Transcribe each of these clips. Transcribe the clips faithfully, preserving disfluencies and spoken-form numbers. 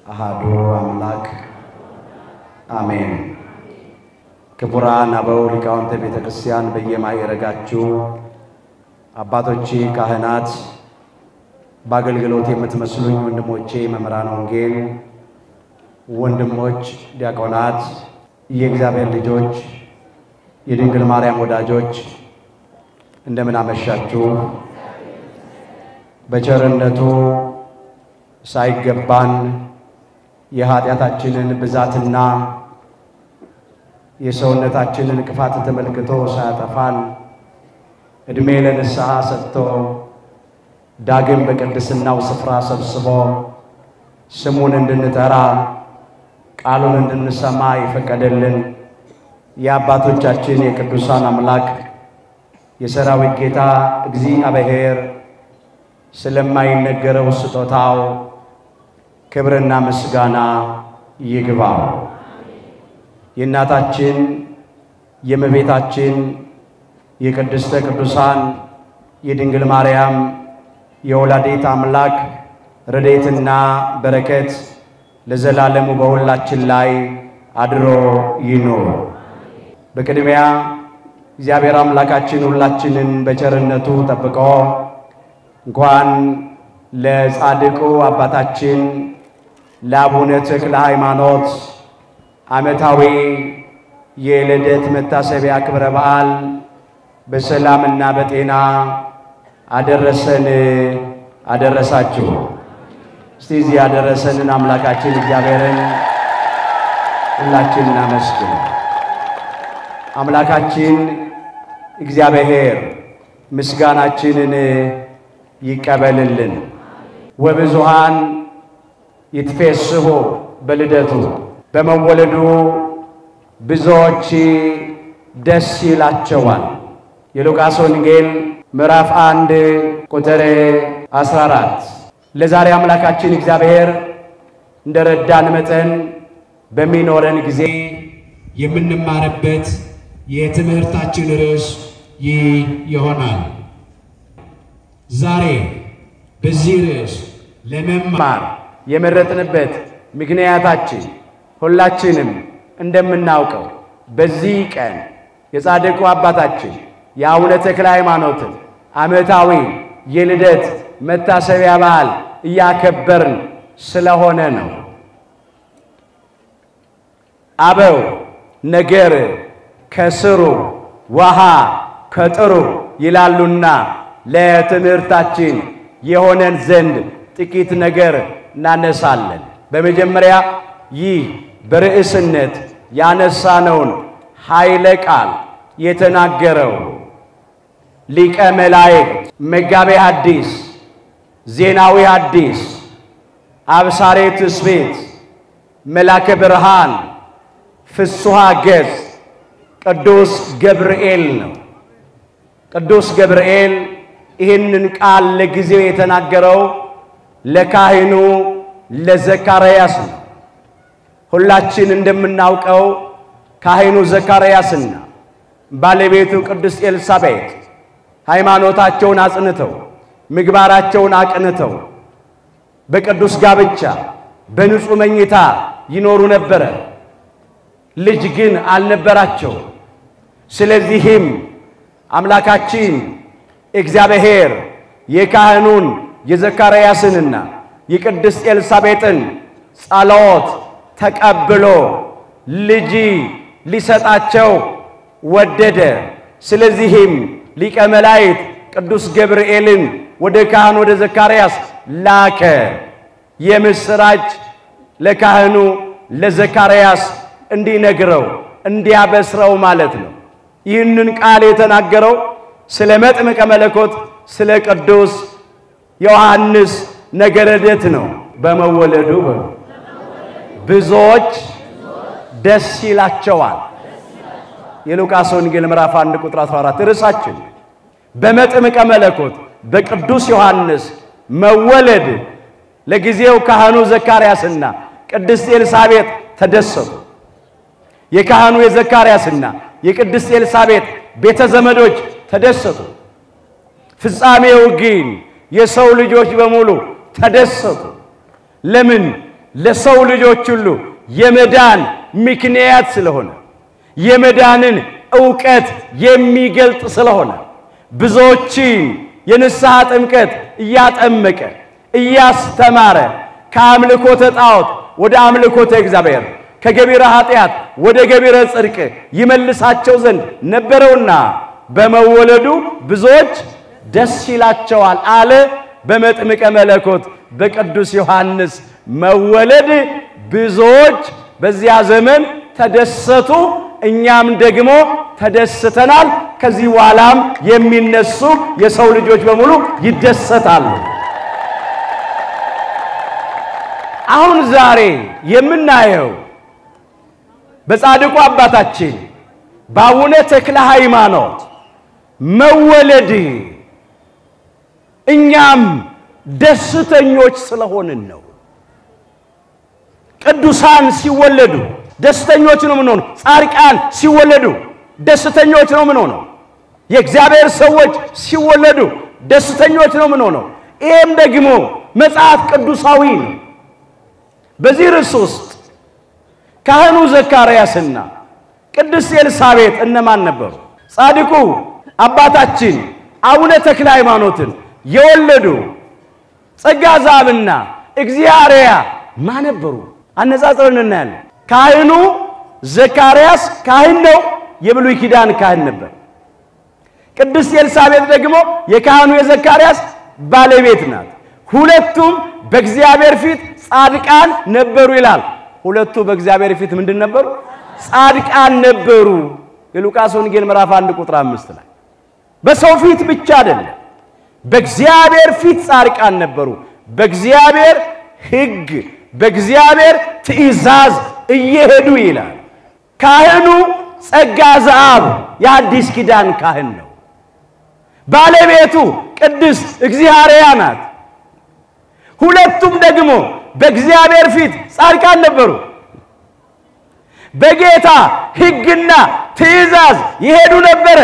አሃዱ አምላክ አሜን። ክቡራን አበው ሊቃውንተ ቤተ ክርስቲያን በየማይረጋችሁ አባቶቼ ካህናት፣ በአገልግሎት የምትመስሉኝ ወንድሞቼ መምህራን ወንጌል፣ ወንድሞች ዲያቆናት፣ የእግዚአብሔር ልጆች፣ የድንግል ማርያም ወዳጆች እንደምን አመሻችሁ። በቸርነቱ ሳይገባን የኃጢአታችንን ብዛትና የሰውነታችንን ክፋት ተመልክቶ ሳያጠፋን እድሜ ለንስሐ ሰጥቶ ዳግም በቅድስናው ስፍራ ሰብስቦ ስሙን እንድንጠራ ቃሉን እንድንሰማ ይፈቀደልን የአባቶቻችን የቅዱሳን አምላክ የሰራዊት ጌታ እግዚአብሔር ስለማይነገረው ስጦታው ክብርና ምስጋና ይግባው። የእናታችን የእመቤታችን የቅድስተ ቅዱሳን የድንግል ማርያም የወላዲተ አምላክ ረድኤትና በረከት ለዘላለሙ በሁላችን ላይ አድሮ ይኑር። በቅድሚያ እግዚአብሔር አምላካችን ሁላችንን በቸርነቱ ጠብቆ እንኳን ለጻድቁ አባታችን ለአቡነ ተክለ ሃይማኖት ዓመታዊ የልደት መታሰቢያ ክብረ በዓል በሰላምና በጤና አደረሰን አደረሳችሁ። እስቲ እዚህ ያደረሰንን አምላካችን እግዚአብሔርን ሁላችንን እናመስግን። አምላካችን እግዚአብሔር ምስጋናችንን ይቀበልልን። ወብዙሃን ይትፌስሑ በልደቱ፣ በመወለዱ ብዙዎች ደስ ይላቸዋል። የሉቃስ ወንጌል ምዕራፍ አንድ ቁጥር አስራ አራት። ለዛሬ አምላካችን እግዚአብሔር እንደረዳን መጠን በሚኖረን ጊዜ የምንማርበት የትምህርታችን ርዕስ ይህ ይሆናል። ዛሬ በዚህ ርዕስ ለመማር የመረጥንበት ምክንያታችን ሁላችንም እንደምናውቀው በዚህ ቀን የጻድቁ አባታችን የአቡነ ተክለ ሃይማኖትን ዓመታዊ የልደት መታሰቢያ በዓል እያከበርን ስለሆነ ነው። አበው ነገር ከስሩ ውሃ ከጥሩ ይላሉና ለትምህርታችን የሆነን ዘንድ ጥቂት ነገር እናነሳለን። በመጀመሪያ ይህ በርዕስነት ያነሳነውን ኃይለ ቃል የተናገረው ሊቀ መላእክት መጋቤ ሐዲስ ዜናዊ ሐዲስ አብሳሬ ትስብእት መላከ ብርሃን ፍሱሐ ገጽ ቅዱስ ገብርኤል ነው። ቅዱስ ገብርኤል ይህንን ቃል ለጊዜው የተናገረው ለካህኑ ለዘካርያስ ነው። ሁላችን እንደምናውቀው ካህኑ ዘካርያስና ባለቤቱ ቅድስት ኤልሳቤጥ ሃይማኖታቸውን አጽንተው ምግባራቸውን አቅንተው በቅዱስ ጋብቻ በንጹህ መኝታ ይኖሩ ነበር። ልጅ ግን አልነበራቸው። ስለዚህም አምላካችን እግዚአብሔር የካህኑን የዘካርያስንና የቅድስት ኤልሳቤጥን ጸሎት ተቀብሎ ልጅ ሊሰጣቸው ወደደ። ስለዚህም ሊቀ መላእክት ቅዱስ ገብርኤልን ወደ ካህኑ ወደ ዘካርያስ ላከ። የምስራች ለካህኑ ለዘካርያስ እንዲነግረው እንዲያበስረው ማለት ነው። ይህንን ቃል የተናገረው ስለ መጥምቀ መለኮት ስለ ቅዱስ ዮሐንስ ነገረ ልደት ነው። በመወለዱ ብዙዎች ደስ ይላቸዋል። የሉቃስ ወንጌል ምዕራፍ አንድ ቁጥር አስራ አራት ርዕሳችን በመጥምቀ መለኮት በቅዱስ ዮሐንስ መወለድ ለጊዜው ካህኑ ዘካርያስና ቅድስት ኤልሳቤጥ ተደሰቱ። የካህኑ የዘካርያስና የቅድስት ኤልሳቤጥ ቤተ ዘመዶች ተደሰቱ። ፍጻሜው ግን የሰው ልጆች በሙሉ ተደሰቱ። ለምን? ለሰው ልጆች ሁሉ የመዳን ምክንያት ስለሆነ የመዳንን ዕውቀት የሚገልጥ ስለሆነ ብዙዎችን የንስሐ ጥምቀት እያጠመቀ እያስተማረ ከአምልኮተ ጣዖት ወደ አምልኮተ እግዚአብሔር ከገቢረ ኃጢአት ወደ ገቢረ ጽድቅ ይመልሳቸው ዘንድ ነበረውና በመወለዱ ብዙዎች ደስ ይላቸዋል አለ። በመጥምቀ መለኮት በቅዱስ ዮሐንስ መወለድ ብዙዎች በዚያ ዘመን ተደሰቱ። እኛም ደግሞ ተደስተናል። ከዚህ በኋላም የሚነሱ የሰው ልጆች በሙሉ ይደሰታሉ። አሁን ዛሬ የምናየው በጻድቁ አባታችን በአቡነ ተክለ ሃይማኖት መወለድ እኛም ደስተኞች ስለሆንን ነው። ቅዱሳን ሲወለዱ ደስተኞች ነው ምን ሆነ? ጻድቃን ሲወለዱ ደስተኞች ነው ምን ሆነ? የእግዚአብሔር ሰዎች ሲወለዱ ደስተኞች ነው ምን ሆነ? ይሄም ደግሞ መጽሐፍ ቅዱሳዊ ነው። በዚህ ርዕስ ውስጥ ካህኑ ዘካርያስና ቅድስት ኤልሳቤጥ እነማን ነበሩ? ጻድቁ አባታችን አቡነ ተክለ ሃይማኖትን የወለዱ ጸጋ ዘአብና እግዚአርያ ማን ነበሩ? አነጻጽረን እናያለን። ካህኑ ዘካርያስ ካህን ነው፣ የብሉይ ኪዳን ካህን ነበር። ቅድስት ኤልሳቤጥ ደግሞ የካህኑ የዘካርያስ ባለቤት ናት። ሁለቱም በእግዚአብሔር ፊት ጻድቃን ነበሩ ይላል። ሁለቱ በእግዚአብሔር ፊት ምንድን ነበሩ? ጻድቃን ነበሩ። የሉቃስ ወንጌል ምዕራፍ አንድ ቁጥር አምስት ላይ በሰው ፊት ብቻ አይደለም፣ በእግዚአብሔር ፊት ጻድቃን ነበሩ። በእግዚአብሔር ሕግ በእግዚአብሔር ትእዛዝ እየሄዱ ይላል። ካህኑ ጸጋ ዘአብ የአዲስ ኪዳን ካህን ነው። ባለቤቱ ቅድስት እግዚአርያ ናት። ሁለቱም ደግሞ በእግዚአብሔር ፊት ጻድቃን ነበሩ። በጌታ ሕግና ትእዛዝ ይሄዱ ነበር።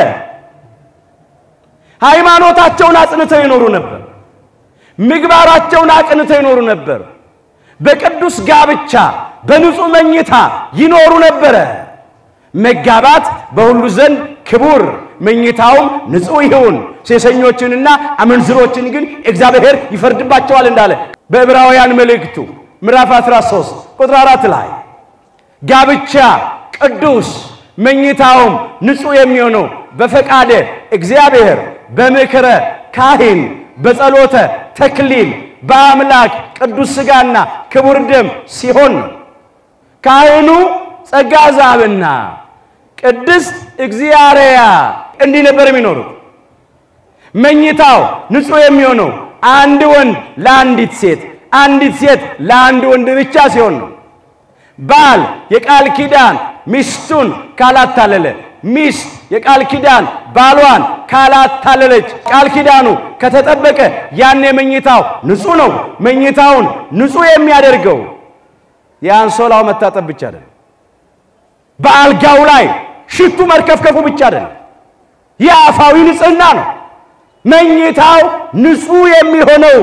ሃይማኖታቸውን አጽንተው ይኖሩ ነበር። ምግባራቸውን አጽንተው ይኖሩ ነበር። በቅዱስ ጋብቻ በንጹህ መኝታ ይኖሩ ነበር። መጋባት በሁሉ ዘንድ ክቡር፣ መኝታውም ንጹህ ይሁን፣ ሴሰኞችንና አመንዝሮችን ግን እግዚአብሔር ይፈርድባቸዋል እንዳለ በዕብራውያን መልእክቱ ምዕራፍ አስራ ሶስት ቁጥር አራት ላይ ጋብቻ ቅዱስ መኝታውም ንጹህ የሚሆነው በፈቃደ እግዚአብሔር በምክረ ካህን በጸሎተ ተክሊል በአምላክ ቅዱስ ሥጋና ክቡር ደም ሲሆን ካህኑ ጸጋ ዘአብና ቅድስት እግዚአርያ እንዲህ ነበር የሚኖሩት። መኝታው ንጹህ የሚሆነው አንድ ወንድ ለአንዲት ሴት፣ አንዲት ሴት ለአንድ ወንድ ብቻ ሲሆን ነው። ባል የቃል ኪዳን ሚስቱን ካላታለለ፣ ሚስት የቃል ኪዳን ባሏን ካላታለለች፣ ቃል ኪዳኑ ከተጠበቀ ያኔ መኝታው ንጹህ ነው። መኝታውን ንጹህ የሚያደርገው የአንሶላው መታጠብ ብቻ አይደለም፣ በአልጋው ላይ ሽቱ መርከፍከፉ ብቻ አይደለም፣ የአፋዊ ንጽህና ነው። መኝታው ንጹህ የሚሆነው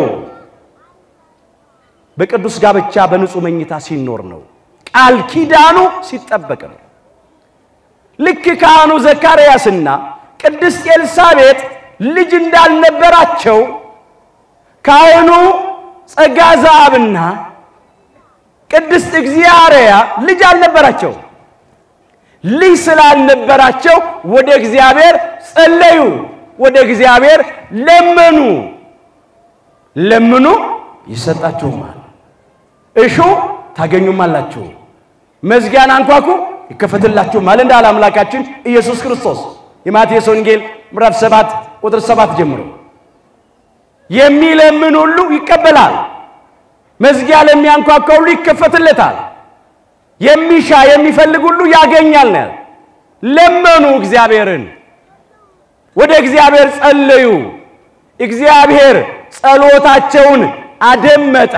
በቅዱስ ጋብቻ በንጹህ መኝታ ሲኖር ነው። ቃል ኪዳኑ ሲጠበቅ ነው። ልክ ካህኑ ዘካርያስና ቅድስት ኤልሳቤጥ ልጅ እንዳልነበራቸው ካህኑ ጸጋ ዘአብና ቅድስት እግዚአርያ ልጅ አልነበራቸው። ልጅ ስላልነበራቸው ወደ እግዚአብሔር ጸለዩ፣ ወደ እግዚአብሔር ለመኑ። ለምኑ ይሰጣችሁማል፣ እሹ ታገኙማላችሁ፣ መዝጊያን አንኳኩ ይከፈትላችሁማል እንዳለ አምላካችን ኢየሱስ ክርስቶስ የማቴዎስ ወንጌል ምዕራፍ ሰባት ቁጥር ሰባት ጀምሮ የሚለምን ሁሉ ይቀበላል፣ መዝጊያ ለሚያንኳኳ ሁሉ ይከፈትለታል፣ የሚሻ የሚፈልግ ሁሉ ያገኛል ነው። ለመኑ እግዚአብሔርን፣ ወደ እግዚአብሔር ጸለዩ። እግዚአብሔር ጸሎታቸውን አደመጠ፣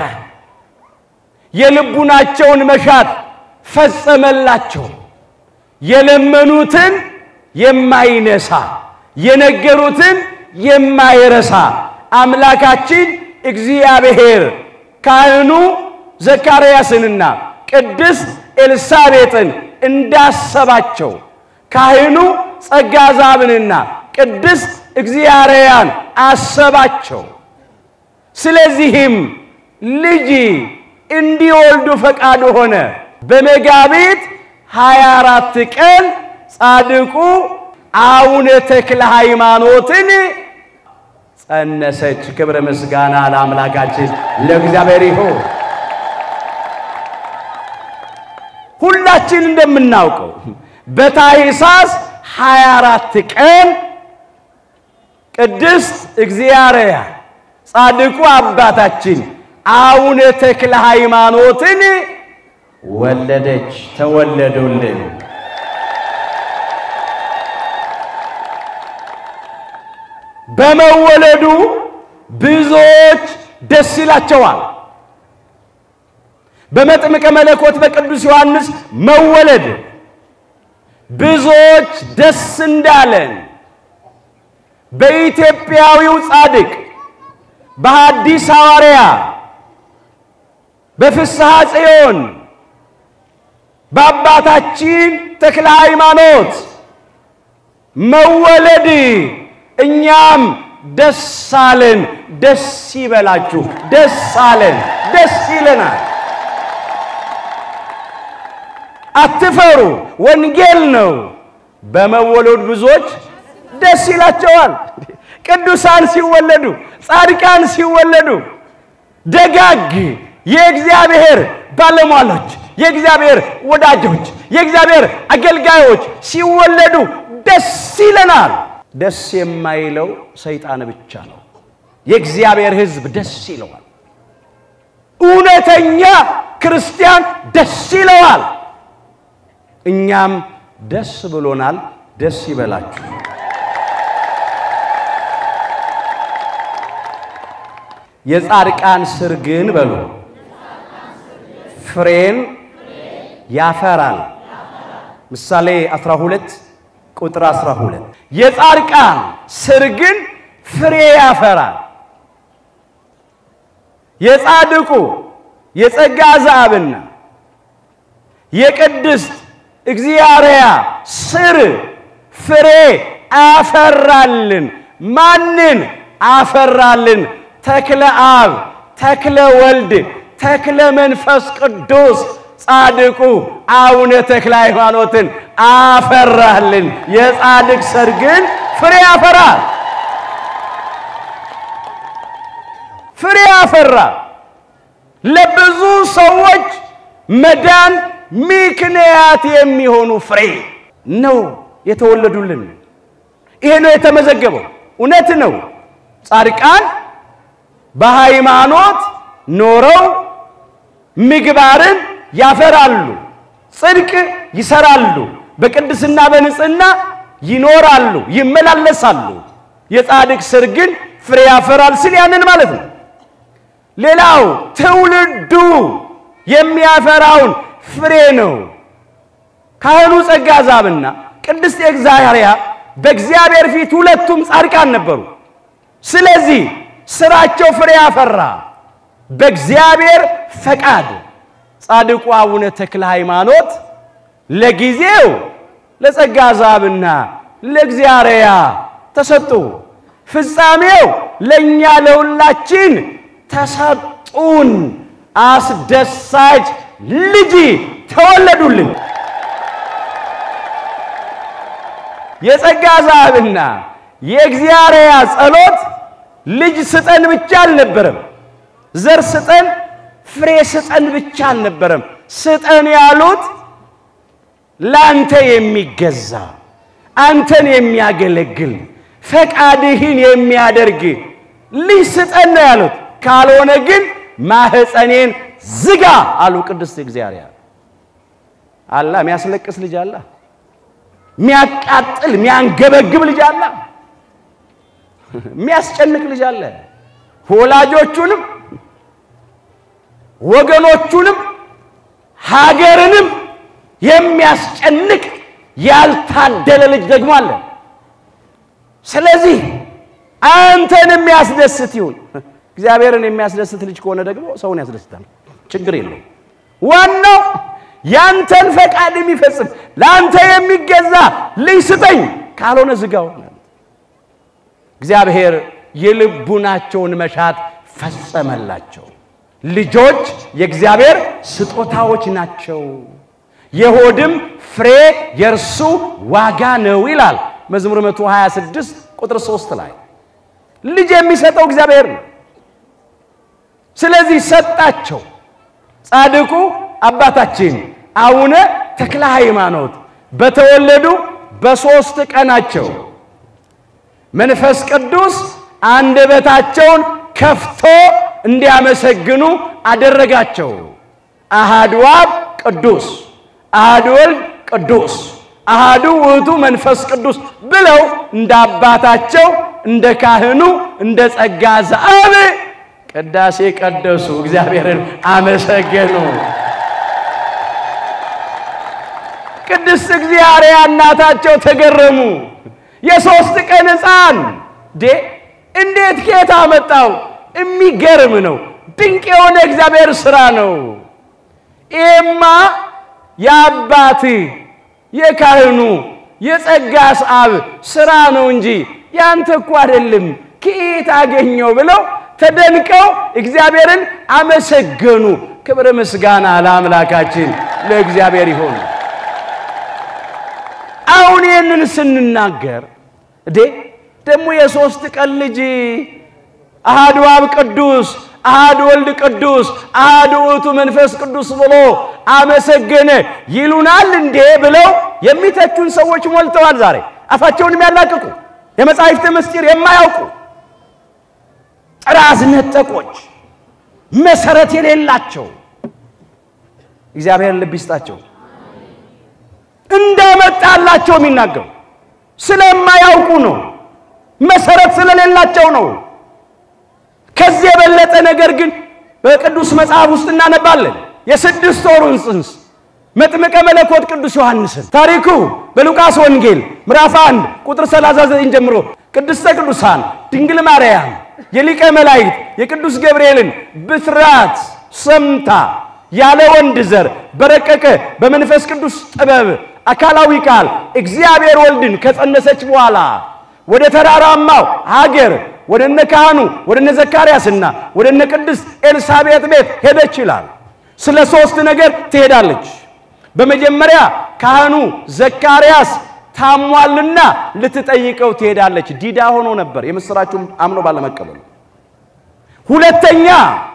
የልቡናቸውን መሻት ፈጸመላቸው። የለመኑትን የማይነሳ የነገሩትን የማይረሳ አምላካችን እግዚአብሔር ካህኑ ዘካርያስንና ቅድስት ኤልሳቤጥን እንዳሰባቸው ካህኑ ጸጋ ዘአብንና ቅድስት እግዚአርያን አሰባቸው። ስለዚህም ልጅ እንዲወልዱ ፈቃዱ ሆነ። በመጋቢት ሃያ አራት ቀን ጻድቁ አቡነ ተክለ ሃይማኖትን ጸነሰች። ክብረ ምስጋና ለአምላካችን ለእግዚአብሔር ይሁን። ሁላችን እንደምናውቀው በታኅሳስ ሃያ አራት ቀን ቅድስት እግዚአርያ ጻድቁ አባታችን አቡነ ተክለ ሃይማኖትን ወለደች። ተወለዱልን። በመወለዱ ብዙዎች ደስ ይላቸዋል። በመጥምቀ መለኮት በቅዱስ ዮሐንስ መወለድ ብዙዎች ደስ እንዳለን በኢትዮጵያዊው ጻድቅ በሐዲስ ሐዋርያ በፍስሐ ጽዮን በአባታችን ተክለ ሃይማኖት መወለድ እኛም ደስ አለን። ደስ ይበላችሁ። ደስ አለን። ደስ ይለናል። አትፈሩ፣ ወንጌል ነው። በመወለድ ብዙዎች ደስ ይላቸዋል። ቅዱሳን ሲወለዱ፣ ጻድቃን ሲወለዱ፣ ደጋግ የእግዚአብሔር ባለሟሎች፣ የእግዚአብሔር ወዳጆች፣ የእግዚአብሔር አገልጋዮች ሲወለዱ ደስ ይለናል። ደስ የማይለው ሰይጣን ብቻ ነው። የእግዚአብሔር ሕዝብ ደስ ይለዋል። እውነተኛ ክርስቲያን ደስ ይለዋል። እኛም ደስ ብሎናል። ደስ ይበላችሁ። የጻድቃን ስር ግን በሉ ፍሬን ያፈራል። ምሳሌ አስራ ሁለት ቁጥር አስራ ሁለት የጻድቃን ስር ግን ፍሬ ያፈራል። የጻድቁ የጸጋ ዘአብና የቅድስት እግዚአርያ ስር ፍሬ አፈራልን። ማንን አፈራልን? ተክለ አብ፣ ተክለ ወልድ፣ ተክለ መንፈስ ቅዱስ ጻድቁ አቡነ ተክለ ሃይማኖትን አፈራልን። የጻድቅ ስር ግን ፍሬ ያፈራል። ፍሬ ያፈራል። ለብዙ ሰዎች መዳን ምክንያት የሚሆኑ ፍሬ ነው የተወለዱልን። ይሄ ነው የተመዘገበው። እውነት ነው። ጻድቃን በሃይማኖት ኖረው ምግባርን ያፈራሉ፣ ጽድቅ ይሰራሉ፣ በቅድስና በንጽህና ይኖራሉ፣ ይመላለሳሉ። የጻድቅ ስር ግን ፍሬ ያፈራል ሲል ያንን ማለት ነው። ሌላው ትውልዱ የሚያፈራውን ፍሬ ነው። ካህኑ ጸጋ ዘአብና ቅድስት እግዚአርያ በእግዚአብሔር ፊት ሁለቱም ጻድቃን ነበሩ። ስለዚህ ስራቸው ፍሬ ያፈራ። በእግዚአብሔር ፈቃድ ጻድቁ አቡነ ተክለ ሃይማኖት ለጊዜው ለጸጋ ዘአብና ለእግዚአርያ ተሰጡ። ፍጻሜው ለኛ ለሁላችን ተሰጡን። አስደሳች ልጅ ተወለዱልን። የጸጋ ዘአብና የእግዚአርያ ጸሎት ልጅ ስጠን ብቻ አልነበረም። ዘር ስጠን፣ ፍሬ ስጠን ብቻ አልነበረም። ስጠን ያሉት ላንተ የሚገዛ አንተን የሚያገለግል ፈቃድህን የሚያደርግ ልጅ ስጠን ነው ያሉት። ካልሆነ ግን ማህፀኔን ዝጋ አሉ ቅድስት እግዚአርያ። አላ የሚያስለቅስ ልጅ አለ፣ የሚያቃጥል የሚያንገበግብ ልጅ አለ፣ የሚያስጨንቅ ልጅ አለ። ወላጆቹንም ወገኖቹንም ሀገርንም የሚያስጨንቅ ያልታደለ ልጅ ደግሞ አለ። ስለዚህ አንተን የሚያስደስት ይሁን። እግዚአብሔርን የሚያስደስት ልጅ ከሆነ ደግሞ ሰውን ያስደስታል። ችግር የለው ዋናው ያንተን ፈቃድ የሚፈጽም ላንተ የሚገዛ ልጅ ስጠኝ ካልሆነ ዝጋው እግዚአብሔር የልቡናቸውን መሻት ፈጸመላቸው ልጆች የእግዚአብሔር ስጦታዎች ናቸው የሆድም ፍሬ የርሱ ዋጋ ነው ይላል መዝሙር መቶ ሃያ ስድስት ቁጥር ሶስት ላይ ልጅ የሚሰጠው እግዚአብሔር ነው ስለዚህ ሰጣቸው ጻድቁ አባታችን አቡነ ተክለ ሃይማኖት በተወለዱ በሶስት ቀናቸው መንፈስ ቅዱስ አንደበታቸውን ከፍቶ እንዲያመሰግኑ አደረጋቸው አሐዱ አብ ቅዱስ አሐዱ ወልድ ቅዱስ አሐዱ ውእቱ መንፈስ ቅዱስ ብለው እንደ አባታቸው እንደ ካህኑ እንደ ጸጋ ዘአብ ቅዳሴ ቀደሱ እግዚአብሔርን አመሰገኑ ቅድስት እግዚአብሔር እናታቸው ተገረሙ የሶስት ቀን ሕፃን ደ እንዴት ጌታ መጣው የሚገርም ነው ድንቅ የሆነ እግዚአብሔር ሥራ ነው ኤማ ያባቲ የካህኑ የጸጋስ አብ ሥራ ነው እንጂ ያንተ እኮ አይደለም ከየት አገኘው ብለው ተደንቀው እግዚአብሔርን አመሰገኑ ክብር ምስጋና ለአምላካችን ለእግዚአብሔር ይሁን አሁን ይህንን ስንናገር እዴ ደሞ የሶስት ቀን ልጅ አሐዱ አብ ቅዱስ አሐዱ ወልድ ቅዱስ አሐዱ ውእቱ መንፈስ ቅዱስ ብሎ አመሰገነ ይሉናል እንዴ ብለው የሚተቹን ሰዎች ሞልተዋል ዛሬ አፋቸውን የሚያላቅቁ የመጻሕፍት ምስጢር የማያውቁ ጥራዝ ነጠቆች መሰረት የሌላቸው እግዚአብሔር ልብ ይስጣቸው እንደመጣላቸው የሚናገሩ ስለማያውቁ ነው መሰረት ስለሌላቸው ነው ከዚህ የበለጠ ነገር ግን በቅዱስ መጽሐፍ ውስጥ እናነባለን የስድስት ወሩን ጽንስ መጥምቀ መለኮት ቅዱስ ዮሐንስ ታሪኩ በሉቃስ ወንጌል ምዕራፍ አንድ ቁጥር ሰላሳ ዘጠኝ ጀምሮ ቅድስተ ቅዱሳን ድንግል ማርያም የሊቀ መላእክት የቅዱስ ገብርኤልን ብስራት ሰምታ ያለ ወንድ ዘር በረቀቀ በመንፈስ ቅዱስ ጥበብ አካላዊ ቃል እግዚአብሔር ወልድን ከጸነሰች በኋላ ወደ ተራራማው ሀገር ወደነ ካህኑ ወደነ ዘካርያስና ወደነ ቅድስት ኤልሳቤጥ ቤት ሄደች ይላል ስለ ሶስት ነገር ትሄዳለች በመጀመሪያ ካህኑ ዘካርያስ ታሟልና ልትጠይቀው ትሄዳለች ዲዳ ሆኖ ነበር የምስራቹም አምኖ ባለመቀበሉ ሁለተኛ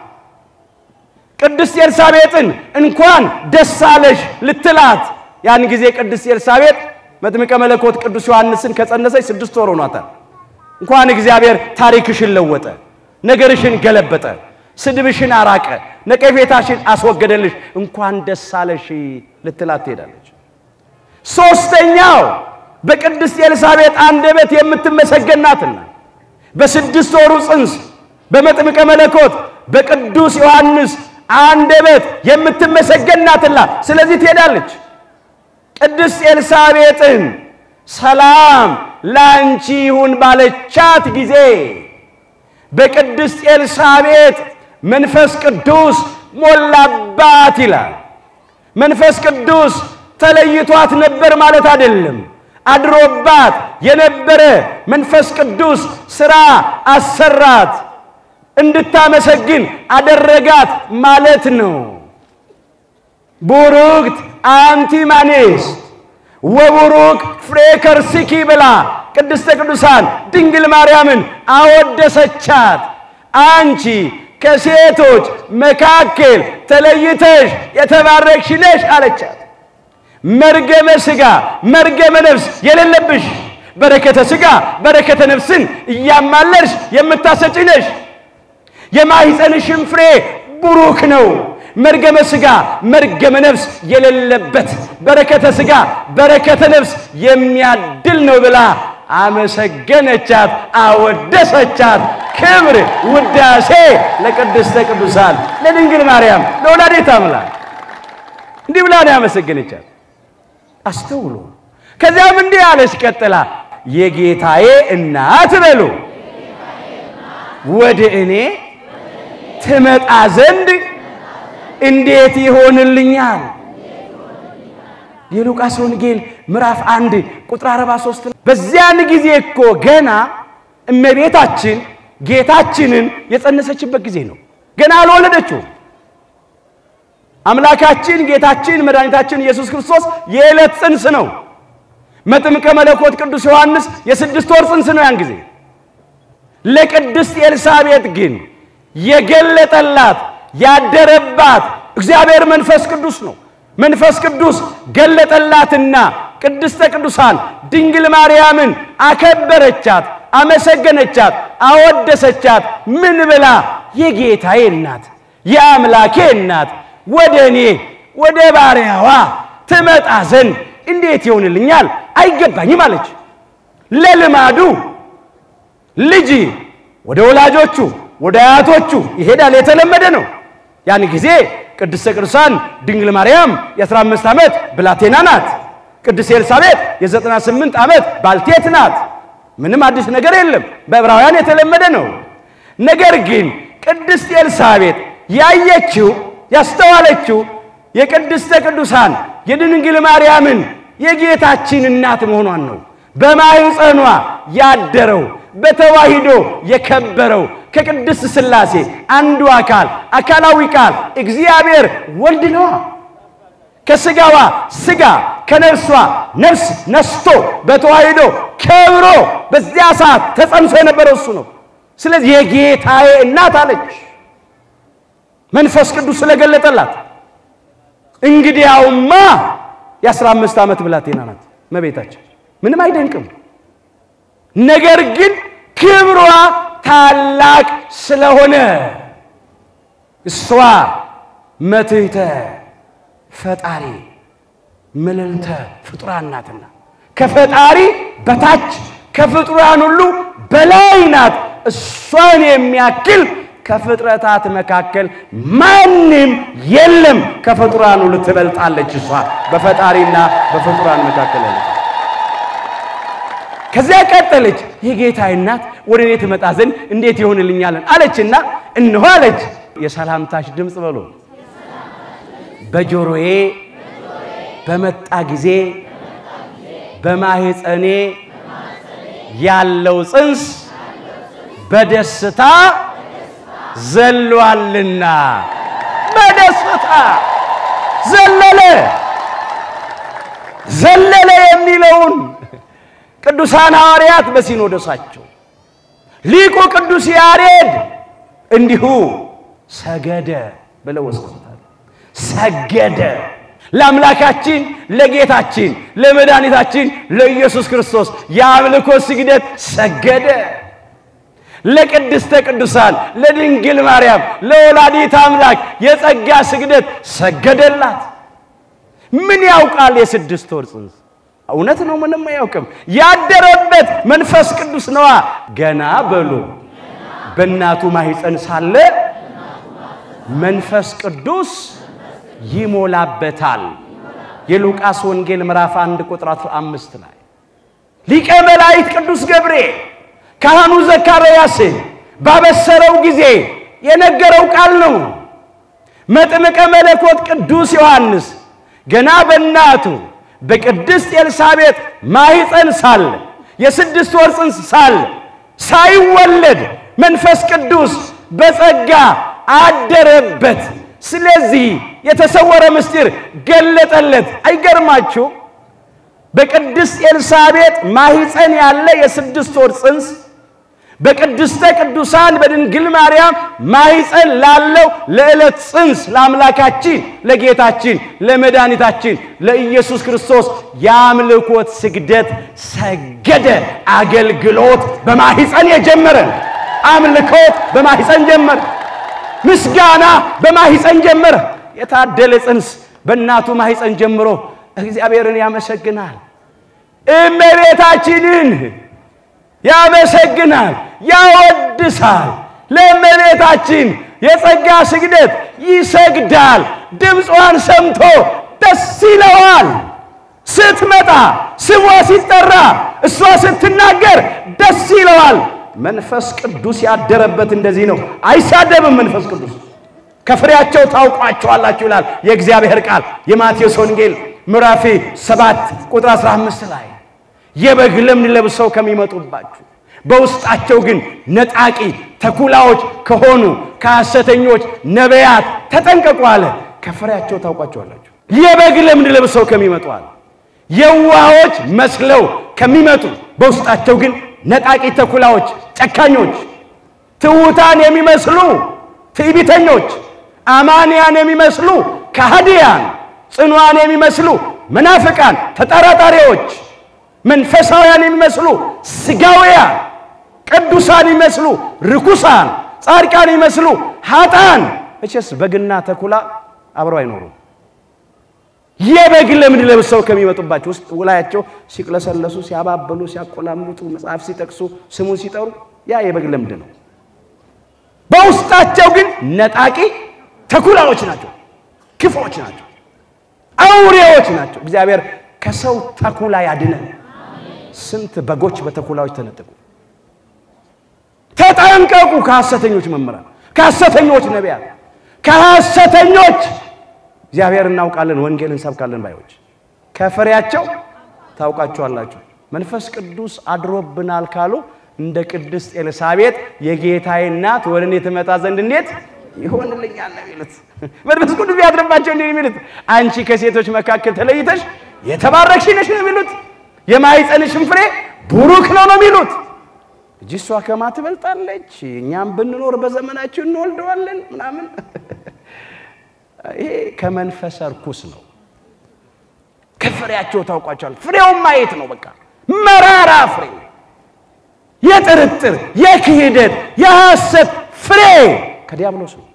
ቅድስት ኤልሳቤጥን እንኳን ደስ አለሽ ልትላት ያን ጊዜ ቅድስት ኤልሳቤጥ መጥምቀ መለኮት ቅዱስ ዮሐንስን ከጸነሰች ስድስት ወር ሆኗታል እንኳን እግዚአብሔር ታሪክሽን ለወጠ ነገርሽን ገለበጠ ስድብሽን አራቀ ነቀፌታሽን አስወገደልሽ እንኳን ደስ አለሽ ልትላት ትሄዳለች ሶስተኛው በቅድስት ኤልሳቤጥ አንደበት የምትመሰገናትና በስድስት ወሩ ጽንስ በመጥምቀ መለኮት በቅዱስ ዮሐንስ አንደበት የምትመሰገናትና ስለዚህ ትሄዳለች ቅድስት ኤልሳቤጥን ሰላም ላንቺ ይሁን ባለቻት ጊዜ በቅድስት ኤልሳቤጥ መንፈስ ቅዱስ ሞላባት ይላል መንፈስ ቅዱስ ተለይቷት ነበር ማለት አይደለም አድሮባት የነበረ መንፈስ ቅዱስ ሥራ አሰራት እንድታመሰግን አደረጋት ማለት ነው ቡሩክት አንቲ ማንስት ወቡሩክ ፍሬ ከርስኪ ብላ ቅድስተ ቅዱሳን ድንግል ማርያምን አወደሰቻት አንቺ ከሴቶች መካከል ተለይተሽ የተባረክሽ ነሽ አለቻት መርገመ ሥጋ መርገመ ነፍስ የሌለብሽ በረከተ ሥጋ በረከተ ነፍስን እያማለርሽ የምታሰጪ ነሽ የማኅፀንሽም ፍሬ ቡሩክ ነው መርገመ ሥጋ መርገመ ነፍስ የሌለበት በረከተ ሥጋ በረከተ ነፍስ የሚያድል ነው ብላ አመሰገነቻት አወደሰቻት ክብር ውዳሴ ለቅድስተ ቅዱሳን ለድንግል ማርያም ለወላዲተ አምላክ እንዲህ ብላ ነው ያመሰገነቻት አስተውሉ ከዚያም እንዲህ አለች ቀጥላ የጌታዬ እናት በሉ ወደ እኔ ትመጣ ዘንድ እንዴት ይሆንልኛል? የሉቃስ ወንጌል ምዕራፍ አንድ ቁጥር አርባ ሶስት በዚያን ጊዜ እኮ ገና እመቤታችን ጌታችንን የጸነሰችበት ጊዜ ነው። ገና አልወለደችው። አምላካችን ጌታችን መድኃኒታችን ኢየሱስ ክርስቶስ የዕለት ጽንስ ነው። መጥምቀ መለኮት ቅዱስ ዮሐንስ የስድስት ወር ጽንስ ነው ያን ጊዜ። ለቅድስት ኤልሳቤጥ ግን የገለጠላት ያደረባት እግዚአብሔር መንፈስ ቅዱስ ነው። መንፈስ ቅዱስ ገለጠላትና ቅድስተ ቅዱሳን ድንግል ማርያምን አከበረቻት፣ አመሰገነቻት፣ አወደሰቻት። ምን ብላ? የጌታዬ እናት የአምላኬ እናት ወደኔ ወደ ባሪያዋ ትመጣ ዘንድ እንዴት ይሆንልኛል? አይገባኝም አለች። ለልማዱ ልጅ ወደ ወላጆቹ ወደ አያቶቹ ይሄዳል፣ የተለመደ ነው። ያን ጊዜ ቅድስተ ቅዱሳን ድንግል ማርያም የአስራ አምስት ዓመት ብላቴና ናት። ቅድስት ኤልሳቤጥ የዘጠና ስምንት ዓመት ባልቴት ናት። ምንም አዲስ ነገር የለም፣ በዕብራውያን የተለመደ ነው። ነገር ግን ቅድስት ኤልሳቤጥ ያየችው ያስተዋለችው የቅድስተ ቅዱሳን የድንግል ማርያምን የጌታችን እናት መሆኗን ነው። በማኅፀኗ ያደረው በተዋሂዶ የከበረው ከቅድስት ሥላሴ አንዱ አካል አካላዊ ቃል እግዚአብሔር ወልድ ነው። ከስጋዋ ስጋ ከነፍሷ ነፍስ ነስቶ በተዋሂዶ ከብሮ በዚያ ሰዓት ተጸንሶ የነበረው እሱ ነው። ስለዚህ የጌታዬ እናት አለች፣ መንፈስ ቅዱስ ስለገለጠላት። እንግዲያውማ የአስራ አምስት ዓመት ብላቴና ናት እመቤታችን። ምንም አይደንቅም። ነገር ግን ክብሯ ታላቅ ስለሆነ እሷ መትሕተ ፈጣሪ ምልዕልተ ፍጡራን ናትና ከፈጣሪ በታች ከፍጡራን ሁሉ በላይ ናት። እሷን የሚያክል ከፍጥረታት መካከል ማንም የለም። ከፍጡራን ሁሉ ትበልጣለች እሷ በፈጣሪና በፍጡራን መካከል ያለች። ከዚያ ቀጠለች። የጌታዬ እናት ወደ እኔ ትመጣ ዘንድ እንዴት ይሆንልኛል አለችና እነሆ አለች የሰላምታሽ ድምጽ በሉ በጆሮዬ በመጣ ጊዜ በማኅፀኔ ያለው ጽንስ በደስታ ዘሏልና። በደስታ ዘለለ ዘለለ የሚለውን ቅዱሳን ሐዋርያት በሲኖዶሳቸው ሊቁ ቅዱስ ያሬድ እንዲሁ ሰገደ ብለው ወስደውታል። ሰገደ ለአምላካችን ለጌታችን ለመድኃኒታችን ለኢየሱስ ክርስቶስ የአምልኮ ስግደት ሰገደ። ለቅድስተ ቅዱሳን ለድንግል ማርያም ለወላዲተ አምላክ የጸጋ ስግደት ሰገደላት። ምን ያውቃል የስድስት ወር ጽንስ? እውነት ነው፣ ምንም አያውቅም። ያደረበት መንፈስ ቅዱስ ነዋ። ገና በሉ በእናቱ ማኅፀን ሳለ መንፈስ ቅዱስ ይሞላበታል። የሉቃስ ወንጌል ምዕራፍ አንድ ቁጥር አምስት ላይ ሊቀ መላእክት ቅዱስ ገብርኤል ካህኑ ዘካርያስ ባበሰረው ጊዜ የነገረው ቃል ነው። መጥምቀ መለኮት ቅዱስ ዮሐንስ ገና በእናቱ በቅድስት ኤልሳቤጥ ማኅፀን ሳለ የስድስት ወር ጽንስ ሳለ ሳይወለድ መንፈስ ቅዱስ በጸጋ አደረበት። ስለዚህ የተሰወረ ምስጢር ገለጠለት። አይገርማችሁ? በቅድስት ኤልሳቤጥ ማኅፀን ያለ የስድስት ወር ጽንስ በቅድስተ ቅዱሳን በድንግል ማርያም ማኅፀን ላለው ለዕለት ጽንስ ለአምላካችን ለጌታችን ለመድኃኒታችን ለኢየሱስ ክርስቶስ የአምልኮት ስግደት ሰገደ። አገልግሎት በማኅፀን የጀመረ አምልኮት በማኅፀን ጀመረ። ምስጋና በማኅፀን ጀመረ። የታደለ ጽንስ በእናቱ ማኅፀን ጀምሮ እግዚአብሔርን ያመሰግናል። እመቤታችንን ያመሰግናል፣ ያወድሳል። ለእመቤታችን የጸጋ ስግደት ይሰግዳል። ድምጿን ሰምቶ ደስ ይለዋል። ስትመጣ ስሟ ሲጠራ እሷ ስትናገር ደስ ይለዋል። መንፈስ ቅዱስ ያደረበት እንደዚህ ነው። አይሳደብም። መንፈስ ቅዱስ ከፍሬያቸው ታውቋቸዋላችሁ ይላል የእግዚአብሔር ቃል የማቴዎስ ወንጌል ምዕራፍ ሰባት ቁጥር አስራ አምስት ላይ የበግ ለምድ ለብሰው ከሚመጡባችሁ በውስጣቸው ግን ነጣቂ ተኩላዎች ከሆኑ ከሐሰተኞች ነቢያት ተጠንቀቁ አለ ከፍሬያቸው ታውቋቸዋላችሁ የበግ ለምድ ለብሰው ከሚመጡ አለ የዋሆች መስለው ከሚመጡ በውስጣቸው ግን ነጣቂ ተኩላዎች ጨካኞች ትውታን የሚመስሉ ትዕቢተኞች አማንያን የሚመስሉ ከሃዲያን ጽኑዓን የሚመስሉ መናፍቃን ተጠራጣሪዎች መንፈሳውያን የሚመስሉ ስጋውያን ቅዱሳን የሚመስሉ ርኩሳን ጻድቃን የሚመስሉ ኃጥአን እቺስ በግና ተኩላ አብረው አይኖሩም የበግ ለምድ ለብሰው ከሚመጡባቸው ውስጥ ውላያቸው ሲቅለሰለሱ ሲያባበሉ ሲያቆላምጡ መጽሐፍ ሲጠቅሱ ስሙን ሲጠሩ ያ የበግ ለምድ ነው በውስጣቸው ግን ነጣቂ ተኩላዎች ናቸው ክፉዎች ናቸው አውሬዎች ናቸው እግዚአብሔር ከሰው ተኩላ ያድነን ስንት በጎች በተኩላዎች ተነጠቁ ተጠንቀቁ ከሐሰተኞች መምህራን ከሐሰተኞች ነቢያት ከሐሰተኞች እግዚአብሔር እናውቃለን ወንጌልን እንሰብካለን ባዮች ከፍሬያቸው ታውቃቸዋላችሁ መንፈስ ቅዱስ አድሮብናል ካሉ እንደ ቅድስት ኤልሳቤጥ የጌታዬ እናት ወደኔ ትመጣ ዘንድ እንዴት ይሆንልኛል ለሚሉት መንፈስ ቅዱስ ያድርባቸው እንዴ የሚሉት አንቺ ከሴቶች መካከል ተለይተሽ የተባረክሽ ነሽ ነው የሚሉት የማይጸንሽም ፍሬ ቡሩክ ነው ነው የሚሉት እጂሷ ከማ ትበልጣለች እኛም ብንኖር በዘመናችን እንወልደዋለን ምናምን ይሄ ከመንፈስ ርኩስ ነው ከፍሬያቸው ታውቋቸዋል ፍሬው ማየት ነው በቃ መራራ ፍሬ የጥርጥር የክህደት የሐሰት ፍሬ ከዲያብሎስ ነው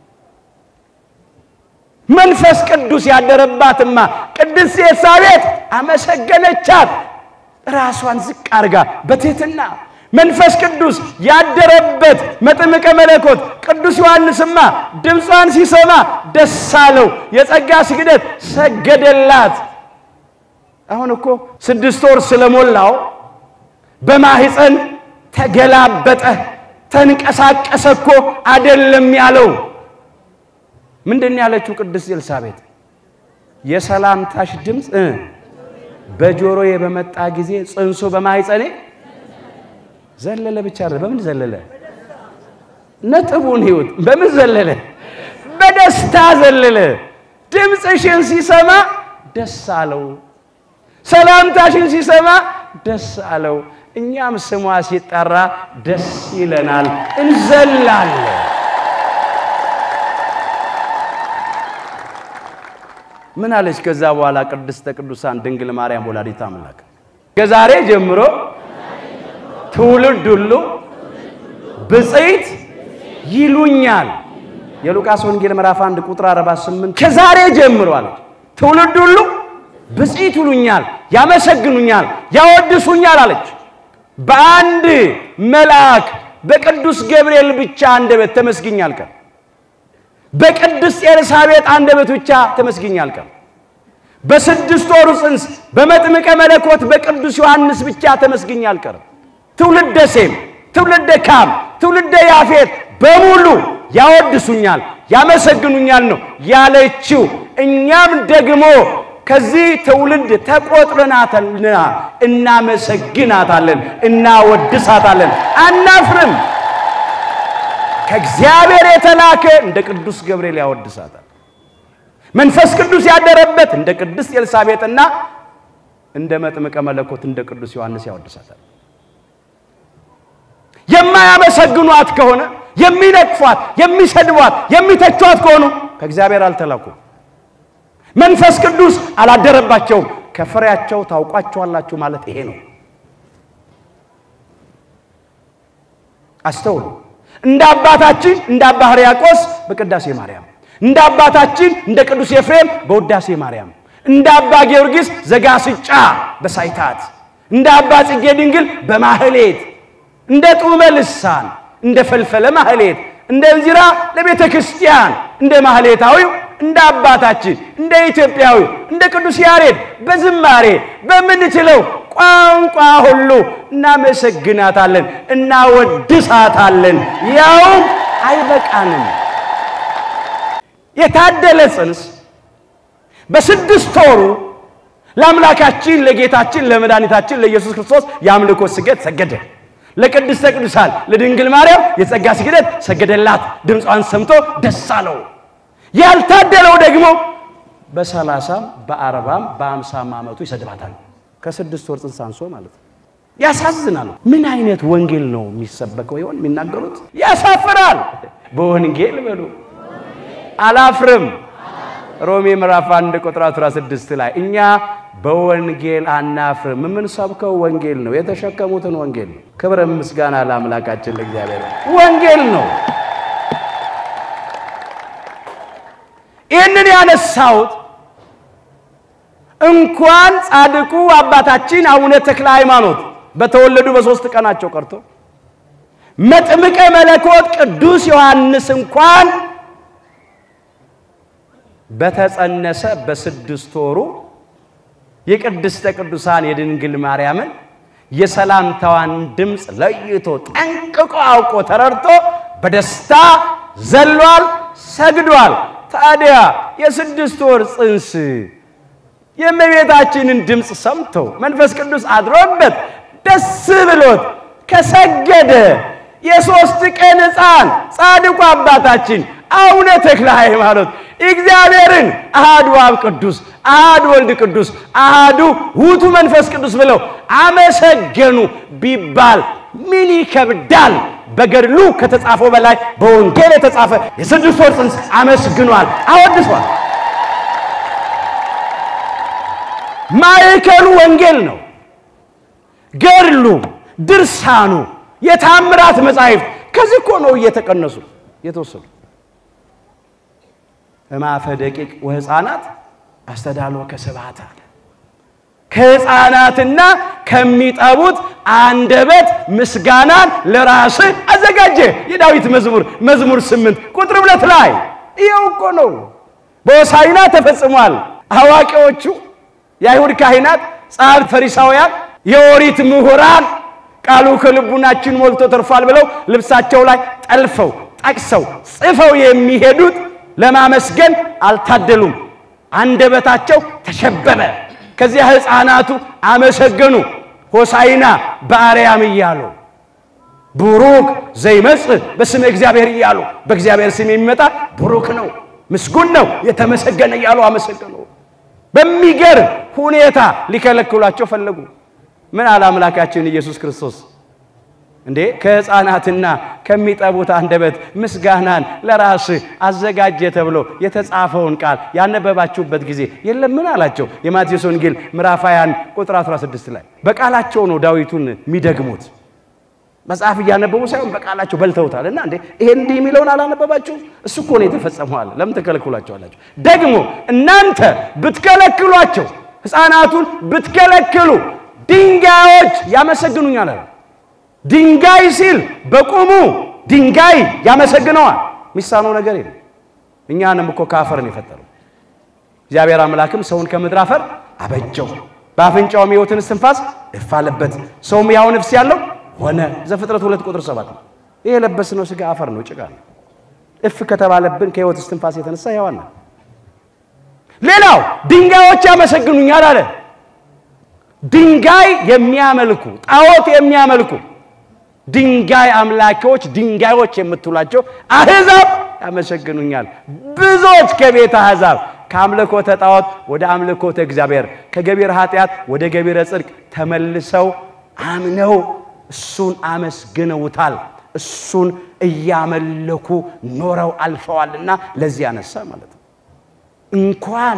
መንፈስ ቅዱስ ያደረባትማ ቅድስት ኤልሳቤጥ አመሰገነቻት ራሷን ዝቅ አርጋ በትህትና መንፈስ ቅዱስ ያደረበት መጥምቀ መለኮት ቅዱስ ዮሐንስማ ድምጿን ሲሰማ ደስ አለው የጸጋ ስግደት ሰገደላት አሁን እኮ ስድስት ወር ስለሞላው በማህፀን ተገላበጠ ተንቀሳቀሰ እኮ አይደለም ያለው ምንድን ያለችው ቅድስት ኤልሳቤጥ የሰላምታሽ ድምጽ በጆሮዬ በመጣ ጊዜ ጽንሱ በማህፀኔ ዘለለ ብቻ አይደል በምን ዘለለ ነጥቡን ህይወት በምን ዘለለ በደስታ ዘለለ ድምጽሽን ሲሰማ ደስ አለው ሰላምታሽን ሲሰማ ደስ አለው እኛም ስሟ ሲጠራ ደስ ይለናል እንዘላለን ምን አለች ከዛ በኋላ ቅድስተ ቅዱሳን ድንግል ማርያም ወላዲተ አምላክ ከዛሬ ጀምሮ ትውልድ ሁሉ ብጽዕት ይሉኛል የሉቃስ ወንጌል ምዕራፍ አንድ ቁጥር አርባ ስምንት ከዛሬ ጀምሮ አለች ትውልድ ሁሉ ብጽዕት ይሉኛል ያመሰግኑኛል ያወድሱኛል አለች በአንድ መልአክ በቅዱስ ገብርኤል ብቻ አንደበት ተመስግኛል ከ በቅድስት ኤልሳቤጥ አንደበት ብቻ ተመስግኛል ከ በስድስት ወሩ ጽንስ በመጥምቀ መለኮት በቅዱስ ዮሐንስ ብቻ ተመስግኛል ከ ትውልደ ሴም ትውልደ ካም ትውልደ ያፌት በሙሉ ያወድሱኛል ያመሰግኑኛል ነው ያለችው እኛም ደግሞ ከዚህ ትውልድ ተቆጥረናልና እናመሰግናታለን እናወድሳታለን አናፍርም ከእግዚአብሔር የተላከ እንደ ቅዱስ ገብርኤል ያወድሳታል መንፈስ ቅዱስ ያደረበት እንደ ቅድስት ኤልሳቤጥና እንደ መጥምቀ መለኮት እንደ ቅዱስ ዮሐንስ ያወድሳታል የማያመሰግኗት ከሆነ የሚነቅፏት የሚሰድቧት የሚተቿት ከሆነ ከእግዚአብሔር አልተላኩም መንፈስ ቅዱስ አላደረባቸው ከፍሬያቸው ታውቋቸዋላችሁ ማለት ይሄ ነው አስተውሉ እንደ አባታችን እንደ አባ ሕርያቆስ በቅዳሴ ማርያም እንደ አባታችን እንደ ቅዱስ ኤፍሬም በውዳሴ ማርያም እንደ አባ ጊዮርጊስ ዘጋስጫ በሳይታት እንደ አባ ጽጌ ድንግል በማህሌት እንደ ጡመ ልሳን እንደ ፈልፈለ ማህሌት እንደ እንዚራ ለቤተ ክርስቲያን እንደ ማህሌታዊው እንደ አባታችን እንደ ኢትዮጵያዊ እንደ ቅዱስ ያሬድ በዝማሬ በምንችለው ቋንቋ ሁሉ እናመሰግናታለን እናወድሳታለን ያው አይበቃንም የታደለ ጽንስ በስድስት ወሩ ለአምላካችን ለጌታችን ለመድኃኒታችን ለኢየሱስ ክርስቶስ ያምልኮ ስግደት ሰገደ። ለቅድስተ ቅዱሳን ለድንግል ማርያም የጸጋ ስግደት ሰገደላት። ድምጿን ሰምቶ ደስ አለው። ያልታደለው ደግሞ በሰላሳም በአርባም በአምሳም ዓመቱ ይሰድባታል። ከስድስት ወር ጽንስ አንሶ ማለት ነው። ያሳዝናል። ምን አይነት ወንጌል ነው የሚሰበከው ይሆን የሚናገሩት? ያሳፍራል። በወንጌል በሉ አላፍርም። ሮሜ ምዕራፍ አንድ ቁጥር አስራ ስድስት ላይ እኛ በወንጌል አናፍርም። ምን ሰብከው ወንጌል ነው፣ የተሸከሙትን ወንጌል ነው። ክብር ምስጋና ለአምላካችን ለእግዚአብሔር። ወንጌል ነው። ይህንን ያነሳሁት እንኳን ጻድቁ አባታችን አቡነ ተክለ ሃይማኖት በተወለዱ በሶስት ቀናቸው ቀርቶ መጥምቀ መለኮት ቅዱስ ዮሐንስ እንኳን በተጸነሰ በስድስት ወሩ የቅድስተ ቅዱሳን የድንግል ማርያምን የሰላምታዋን ድምጽ ለይቶ ጠንቅቆ አውቆ ተረድቶ በደስታ ዘሏል፣ ሰግዷል። ታዲያ የስድስት ወር ጽንስ የእመቤታችንን ድምጽ ሰምቶ መንፈስ ቅዱስ አድሮበት ደስ ብሎት ከሰገደ የሶስት ቀን ሕፃን ጻድቁ አባታችን አቡነ ተክለ ሃይማኖት እግዚአብሔርን አሐዱ አብ ቅዱስ፣ አሐዱ ወልድ ቅዱስ፣ አሐዱ ውእቱ መንፈስ ቅዱስ ብለው አመሰገኑ ቢባል ምን ይከብዳል? በገድሉ ከተጻፈው በላይ በወንጌል የተጻፈ የስድስት ወር ጽንስ አመስግኗል፣ አወድሷል። ማዕከሉ ወንጌል ነው። ገድሉ፣ ድርሳኑ፣ የታምራት መጻሕፍት ከዚህ እኮ ነው እየተቀነሱ የተወሰኑ። እማፈ ደቂቅ ወሕፃናት አስተዳሎ ከስብሐት አለ። ከሕፃናትና ከሚጠቡት አንደበት ምስጋናን ለራስ አዘጋጀ። የዳዊት መዝሙር መዝሙር ስምንት ቁጥር ሁለት ላይ ይኸው እኮ ነው። በሆሳዕና ተፈጽሟል። አዋቂዎቹ የአይሁድ ካህናት፣ ጸሐፍት፣ ፈሪሳውያን፣ የኦሪት ምሁራን ቃሉ ከልቡናችን ሞልቶ ተርፏል ብለው ልብሳቸው ላይ ጠልፈው ጠቅሰው ጽፈው የሚሄዱት ለማመስገን አልታደሉም። አንደበታቸው ተሸበበ። ከዚያ ሕፃናቱ አመሰገኑ። ሆሳዕና በአርያም እያሉ ቡሩክ ዘይመጽእ በስመ እግዚአብሔር እያሉ በእግዚአብሔር ስም የሚመጣ ቡሩክ ነው፣ ምስጉን ነው፣ የተመሰገነ እያሉ አመሰገኑ። በሚገርም ሁኔታ ሊከለክሏቸው ፈለጉ። ምን አለ አምላካችን ኢየሱስ ክርስቶስ? እንዴ ከሕፃናትና ከሚጠቡት አንደበት ምስጋናን ለራስ አዘጋጀ ተብሎ የተጻፈውን ቃል ያነበባችሁበት ጊዜ የለም? ምን አላቸው? የማቴዎስ ወንጌል ምዕራፍ ሃያ አንድ ቁጥር አስራ ስድስት ላይ በቃላቸው ነው ዳዊቱን የሚደግሙት። መጽሐፍ እያነበቡ ሳይሆን በቃላቸው በልተውታል። እና እንዴ ይሄ እንዲህ የሚለውን አላነበባችሁ? እሱ እኮ ነው የተፈጸመው አለ። ለምን ተከለክሏቸዋላችሁ? ደግሞ እናንተ ብትከለክሏቸው፣ ሕፃናቱን ብትከለክሉ ድንጋዮች ያመሰግኑኛል አለ። ድንጋይ ሲል በቁሙ ድንጋይ ያመሰግነዋል። ሚሳነው ነገር የለም። እኛንም እኮ ከአፈር ነው የፈጠረው። እግዚአብሔር አምላክም ሰውን ከምድር አፈር አበጀው፣ በአፍንጫውም ሕይወትን እስትንፋስ እፍ አለበት፣ ሰውም ሕያው ነፍስ ያለው ሆነ። ዘፍጥረት ሁለት ቁጥር ሰባት ነው። ይሄ የለበስነው ሥጋ አፈር ነው፣ ጭቃ ነው። እፍ ከተባለብን ከሕይወት እስትንፋስ የተነሳ ሕያዋን ነው። ሌላው ድንጋዮች ያመሰግኑኛል አለ። ድንጋይ የሚያመልኩ ጣዖት የሚያመልኩ ድንጋይ አምላኪዎች ድንጋዮች የምትሏቸው አሕዛብ ያመሰግኑኛል። ብዙዎች ከቤተ አሕዛብ ከአምልኮተ ጣዖት ወደ አምልኮተ እግዚአብሔር ከገቢረ ኃጢአት ወደ ገቢረ ጽድቅ ተመልሰው አምነው እሱን አመስግነውታል። እሱን እያመለኩ ኖረው አልፈዋልና ለዚህ ያነሳ ማለት ነው። እንኳን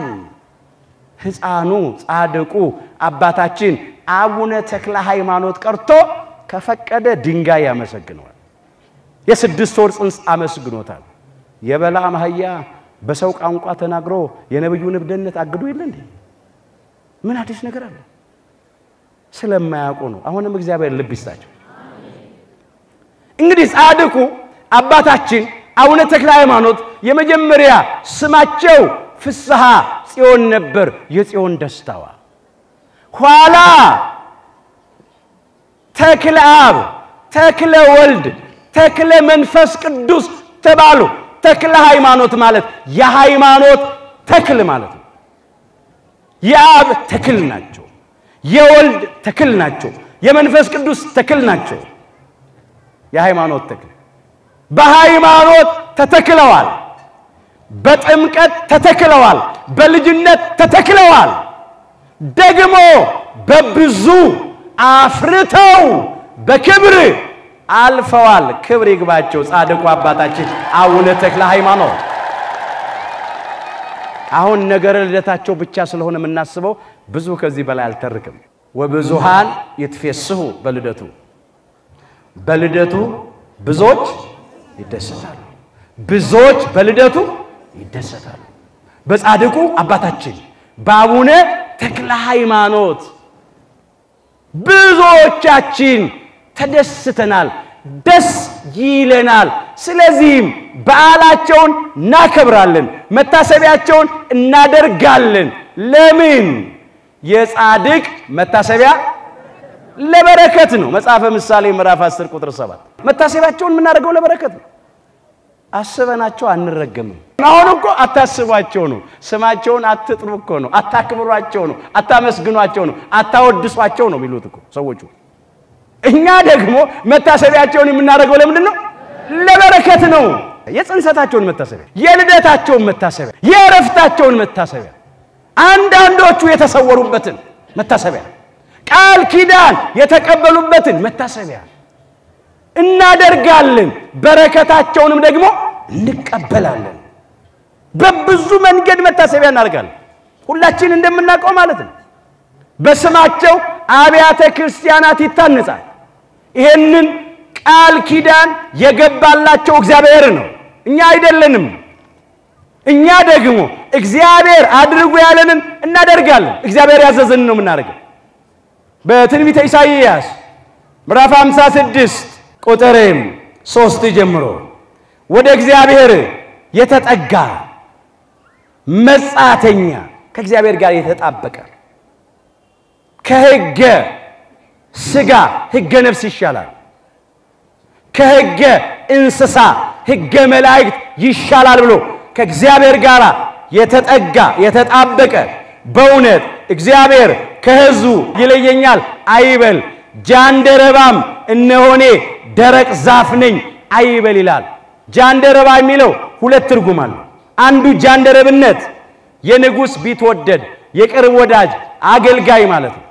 ሕፃኑ ጻድቁ አባታችን አቡነ ተክለ ሃይማኖት ቀርቶ ከፈቀደ ድንጋይ ያመሰግነዋል። የስድስት ወር ጽንስ አመስግኖታል። የበለዓም አህያ በሰው ቋንቋ ተናግሮ የነብዩን እብደነት አግዶ የለ እንዴ? ምን አዲስ ነገር አለ? ስለማያውቁ ነው። አሁንም እግዚአብሔር ልብ ይስጣቸው። እንግዲህ ጻድቁ አባታችን አቡነ ተክለ ሃይማኖት የመጀመሪያ ስማቸው ፍስሐ ጽዮን ነበር፣ የጽዮን ደስታዋ። ኋላ ተክለ አብ፣ ተክለ ወልድ፣ ተክለ መንፈስ ቅዱስ ተባሉ። ተክለ ሃይማኖት ማለት የሃይማኖት ተክል ማለት ነው። የአብ ተክል ናቸው፣ የወልድ ተክል ናቸው፣ የመንፈስ ቅዱስ ተክል ናቸው። የሃይማኖት ተክል በሃይማኖት ተተክለዋል፣ በጥምቀት ተተክለዋል፣ በልጅነት ተተክለዋል። ደግሞ በብዙ አፍርተው በክብር አልፈዋል። ክብር ይግባቸው ጻድቁ አባታችን አቡነ ተክለ ሃይማኖት። አሁን ነገር ልደታቸው ብቻ ስለሆነ የምናስበው ብዙ ከዚህ በላይ አልተርክም። ወብዙሃን ይትፈስሑ በልደቱ በልደቱ ብዙዎች ይደሰታሉ፣ ብዙዎች በልደቱ ይደሰታሉ። በጻድቁ አባታችን በአቡነ ተክለ ሃይማኖት ብዙዎቻችን ተደስተናል፣ ደስ ይለናል። ስለዚህም በዓላቸውን እናከብራለን፣ መታሰቢያቸውን እናደርጋለን። ለምን? የጻድቅ መታሰቢያ ለበረከት ነው። መጽሐፈ ምሳሌ ምዕራፍ አስር ቁጥር ሰባት መታሰቢያቸውን የምናደርገው ለበረከት ነው። አስበናቸው አንረገምም። አሁን እኮ አታስቧቸው ነው፣ ስማቸውን አትጥሩ እኮ ነው፣ አታክብሯቸው ነው፣ አታመስግኗቸው ነው፣ አታወድሷቸው ነው የሚሉት እኮ ሰዎቹ። እኛ ደግሞ መታሰቢያቸውን የምናደርገው ለምንድን ነው? ለበረከት ነው። የጽንሰታቸውን መታሰቢያ፣ የልደታቸውን መታሰቢያ፣ የዕረፍታቸውን መታሰቢያ፣ አንዳንዶቹ የተሰወሩበትን መታሰቢያ፣ ቃል ኪዳን የተቀበሉበትን መታሰቢያ እናደርጋለን። በረከታቸውንም ደግሞ እንቀበላለን። በብዙ መንገድ መታሰቢያ እናደርጋለን። ሁላችን እንደምናውቀው ማለት ነው። በስማቸው አብያተ ክርስቲያናት ይታነጻል። ይሄንን ቃል ኪዳን የገባላቸው እግዚአብሔር ነው፣ እኛ አይደለንም። እኛ ደግሞ እግዚአብሔር አድርጉ ያለንን እናደርጋለን። እግዚአብሔር ያዘዘንን ነው የምናደርገው። በትንቢተ ኢሳይያስ ምዕራፍ ሃምሳ ስድስት ቁጥር ሶስት ጀምሮ ወደ እግዚአብሔር የተጠጋ መጻተኛ ከእግዚአብሔር ጋር የተጣበቀ ከሕገ ሥጋ ሕገ ነፍስ ይሻላል፣ ከሕገ እንስሳ ሕገ መላእክት ይሻላል ብሎ ከእግዚአብሔር ጋር የተጠጋ የተጣበቀ በእውነት እግዚአብሔር ከሕዝቡ ይለየኛል አይበል፣ ጃንደረባም እነሆኔ ደረቅ ዛፍ ነኝ አይበል ይላል። ጃንደረባ የሚለው ሁለት ትርጉም አለው። አንዱ ጃንደረብነት የንጉስ ቢትወደድ የቅርብ ወዳጅ አገልጋይ ማለት ነው።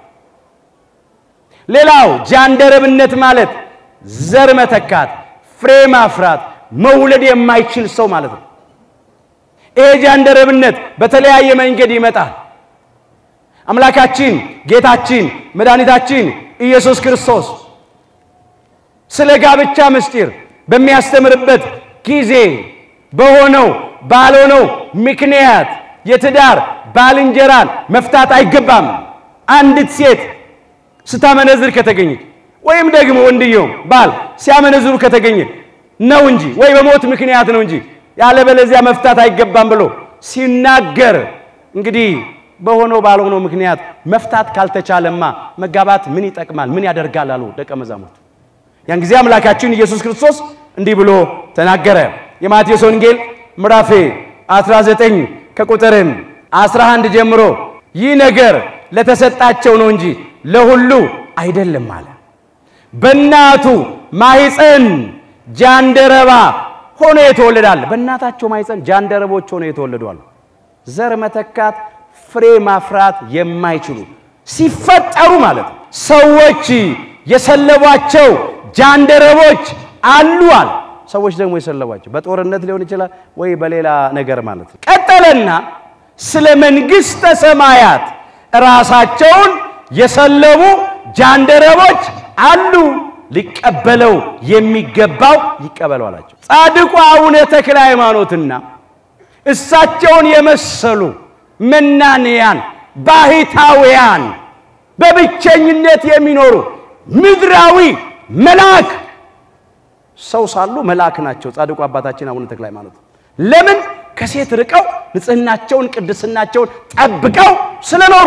ሌላው ጃንደረብነት ማለት ዘር መተካት፣ ፍሬ ማፍራት፣ መውለድ የማይችል ሰው ማለት ነው። ይሄ ጃንደረብነት በተለያየ መንገድ ይመጣል። አምላካችን ጌታችን መድኃኒታችን ኢየሱስ ክርስቶስ ስለ ጋብቻ ምስጢር በሚያስተምርበት ጊዜ በሆነው ባልሆነው ምክንያት የትዳር ባልንጀራን መፍታት አይገባም። አንዲት ሴት ስታመነዝር ከተገኘች ወይም ደግሞ ወንድየው ባል ሲያመነዝሩ ከተገኘ ነው እንጂ ወይ በሞት ምክንያት ነው እንጂ ያለበለዚያ መፍታት አይገባም ብሎ ሲናገር እንግዲህ በሆነው ባልሆነው ምክንያት መፍታት ካልተቻለማ መጋባት ምን ይጠቅማል ምን ያደርጋል አሉ ደቀ መዛሙርቱ። ያን ጊዜ አምላካችን ኢየሱስ ክርስቶስ እንዲህ ብሎ ተናገረ። የማቴዎስ ወንጌል ምዕራፍ አስራ ዘጠኝ ከቁጥር አስራ አንድ ጀምሮ ይህ ነገር ለተሰጣቸው ነው እንጂ ለሁሉ አይደለም አለ። በእናቱ ማህፀን ጃንደረባ ሆኖ የተወለዳል። በእናታቸው ማህፀን ጃንደረቦች ሆኖ የተወለዱ ዘር መተካት ፍሬ ማፍራት የማይችሉ ሲፈጠሩ ማለት ሰዎች የሰለቧቸው ጃንደረቦች አሉዋል። ሰዎች ደግሞ የሰለቧቸው በጦርነት ሊሆን ይችላል ወይ በሌላ ነገር ማለት ነው። ቀጠለና ስለ መንግስተ ሰማያት ራሳቸውን የሰለቡ ጃንደረቦች አሉ፣ ሊቀበለው የሚገባው ይቀበለው አላቸው። ጻድቁ አቡነ ተክለ ሃይማኖትና እሳቸውን የመሰሉ መናንያን ባህታውያን በብቸኝነት የሚኖሩ ምድራዊ መልአክ ሰው ሳሉ መልአክ ናቸው። ጻድቁ አባታችን አቡነ ተክለ ሃይማኖት ለምን ከሴት ርቀው ንጽህናቸውን ቅድስናቸውን ጠብቀው ስለኖሩ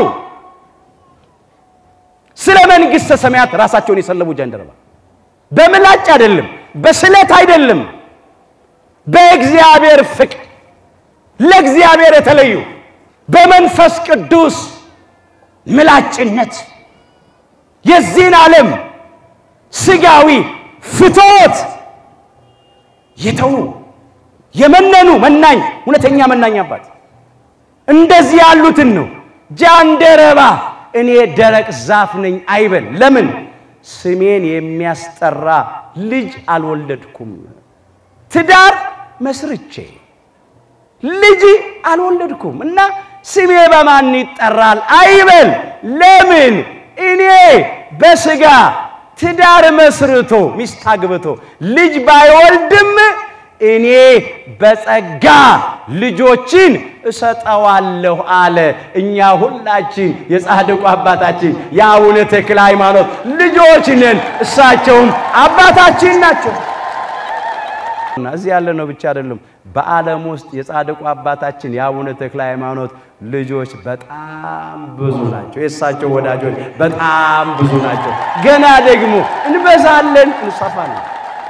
ስለ መንግስተ ሰማያት ራሳቸውን የሰለቡ ጃንደረባ በምላጭ አይደለም በስለት አይደለም በእግዚአብሔር ፍቅር ለእግዚአብሔር የተለዩ በመንፈስ ቅዱስ ምላጭነት የዚህን ዓለም ስጋዊ ፍትወት የተው የመነኑ መናኝ እውነተኛ መናኝ አባት እንደዚህ ያሉትን ነው ጃንደረባ እኔ ደረቅ ዛፍ ነኝ አይበል ለምን ስሜን የሚያስጠራ ልጅ አልወለድኩም ትዳር መስርቼ ልጅ አልወለድኩም እና ስሜ በማን ይጠራል አይበል ለምን እኔ በስጋ ትዳር መስርቶ ሚስት አግብቶ ልጅ ባይወልድም እኔ በጸጋ ልጆችን እሰጣዋለሁ አለ እኛ ሁላችን የጻድቁ አባታችን የአቡነ ተክለ ሃይማኖት ልጆች ነን እሳቸውም አባታችን ናቸው እና እዚህ ያለ ነው ብቻ አይደለም በዓለም ውስጥ የጻድቁ አባታችን የአቡነ ተክለ ሃይማኖት ልጆች በጣም ብዙ ናቸው የእሳቸው ወዳጆች በጣም ብዙ ናቸው ገና ደግሞ እንበዛለን እንሰፋለን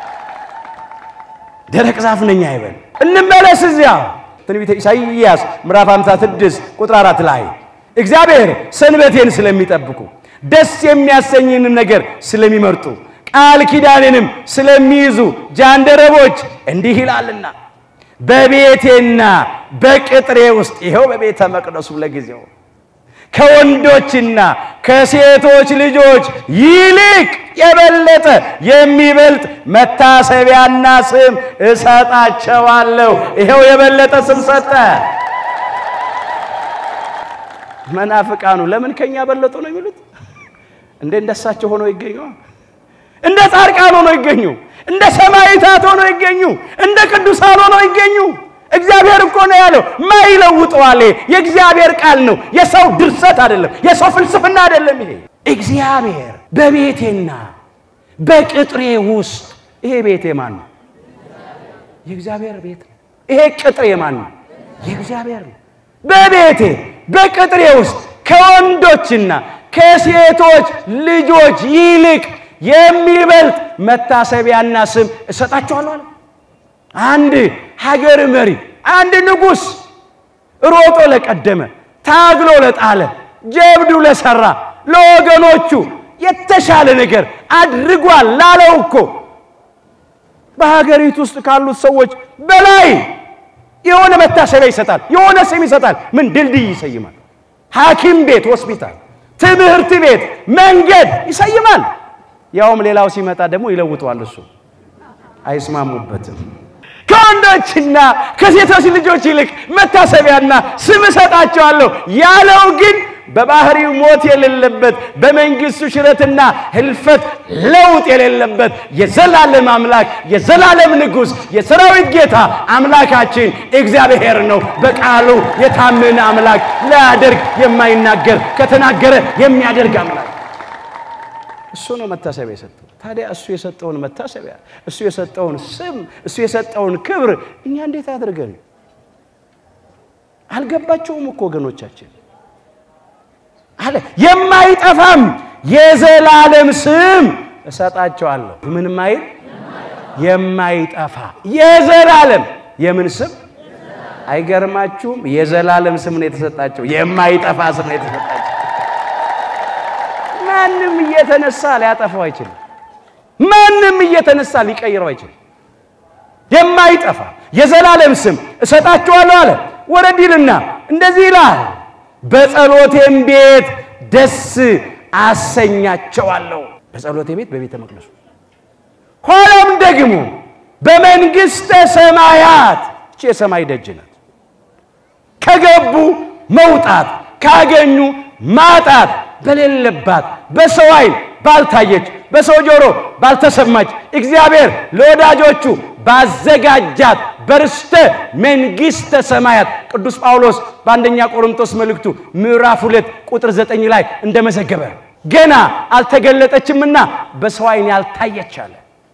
ደረቅ ዛፍ ነኝ አይበል እንመለስ እዚያ ትንቢተ ኢሳይያስ ምዕራፍ ሃምሳ ስድስት ቁጥር አራት ላይ እግዚአብሔር ሰንበቴን ስለሚጠብቁ ደስ የሚያሰኝን ነገር ስለሚመርጡ ቃል ኪዳኔንም ስለሚይዙ ጃንደረቦች እንዲህ ይላልና በቤቴና በቅጥሬ ውስጥ ይሄው በቤተ መቅደሱ ለጊዜው ከወንዶችና ከሴቶች ልጆች ይልቅ የበለጠ የሚበልጥ መታሰቢያና ስም እሰጣቸዋለሁ ይሄው የበለጠ ስም ሰጠ መናፍቃኑ ለምን ከኛ በለጡ ነው የሚሉት እንደ እንደሳቸው ሆኖ ይገኙ እንደ ጻድቃን ሆኖ ይገኙ እንደ ሰማዕታት ሆኖ ይገኙ እንደ ቅዱሳን ሆኖ ይገኙ እግዚአብሔር እኮ ነው ያለው ማይለውጠዋል የእግዚአብሔር ቃል ነው የሰው ድርሰት አይደለም የሰው ፍልስፍና አይደለም ይሄ እግዚአብሔር በቤቴና በቅጥሬ ውስጥ ይሄ ቤቴ ማን ነው የእግዚአብሔር ቤት ይሄ ቅጥሬ ማን ነው የእግዚአብሔር ነው በቤቴ በቅጥሬ ውስጥ ከወንዶችና ከሴቶች ልጆች ይልቅ የሚበልጥ መታሰቢያና ስም እሰጣቸዋለሁ አለ አንድ ሀገር መሪ አንድ ንጉስ ሮጦ ለቀደመ ታግሎ ለጣለ ጀብዱ ለሰራ ለወገኖቹ የተሻለ ነገር አድርጓል ላለው እኮ በሀገሪቱ ውስጥ ካሉት ሰዎች በላይ የሆነ መታሰቢያ ይሰጣል የሆነ ስም ይሰጣል ምን ድልድይ ይሰይማል ሐኪም ቤት ሆስፒታል ትምህርት ቤት መንገድ ይሰይማል ያውም ሌላው ሲመጣ ደግሞ ይለውጣል እሱ አይስማሙበትም ከወንዶችና ከሴቶች ልጆች ይልቅ መታሰቢያና ስም እሰጣቸዋለሁ ያለው ግን በባህሪው ሞት የሌለበት በመንግስቱ ሽረትና ህልፈት ለውጥ የሌለበት የዘላለም አምላክ የዘላለም ንጉስ የሰራዊት ጌታ አምላካችን እግዚአብሔር ነው በቃሉ የታመነ አምላክ ለያደርግ የማይናገር ከተናገረ የሚያደርግ አምላክ እሱ ነው መታሰቢያ የሰጠው ታዲያ እሱ የሰጠውን መታሰቢያ እሱ የሰጠውን ስም እሱ የሰጠውን ክብር እኛ እንዴት አድርገን አልገባቸውም እኮ ወገኖቻችን አለ የማይጠፋም የዘላለም ስም እሰጣቸዋለሁ ምን ማይል የማይጠፋ የዘላለም የምን ስም አይገርማችሁም የዘላለም ስም ነው የተሰጣቸው የማይጠፋ ስም ነው የተሰጣቸው ማንም እየተነሳ ሊያጠፋው አይችልም ማንም እየተነሳ ሊቀይረው አይችልም የማይጠፋ የዘላለም ስም እሰጣቸዋለሁ አለ ወረዲልና እንደዚህ ይላል በጸሎቴም ቤት ደስ አሰኛቸዋለሁ በጸሎቴ ቤት በቤተ መቅደሱ ኋላም ደግሞ በመንግስተ ሰማያት እቺ የሰማይ ደጅ ናት ከገቡ መውጣት ካገኙ ማጣት በሌለባት በሰው አይን ባልታየች በሰው ጆሮ ባልተሰማች እግዚአብሔር ለወዳጆቹ ባዘጋጃት በርስተ መንግስተ ሰማያት ቅዱስ ጳውሎስ በአንደኛ ቆሮንቶስ መልእክቱ ምዕራፍ ሁለት ቁጥር ዘጠኝ ላይ እንደመዘገበ ገና አልተገለጠችምና በሰው አይን ያልታየች አለ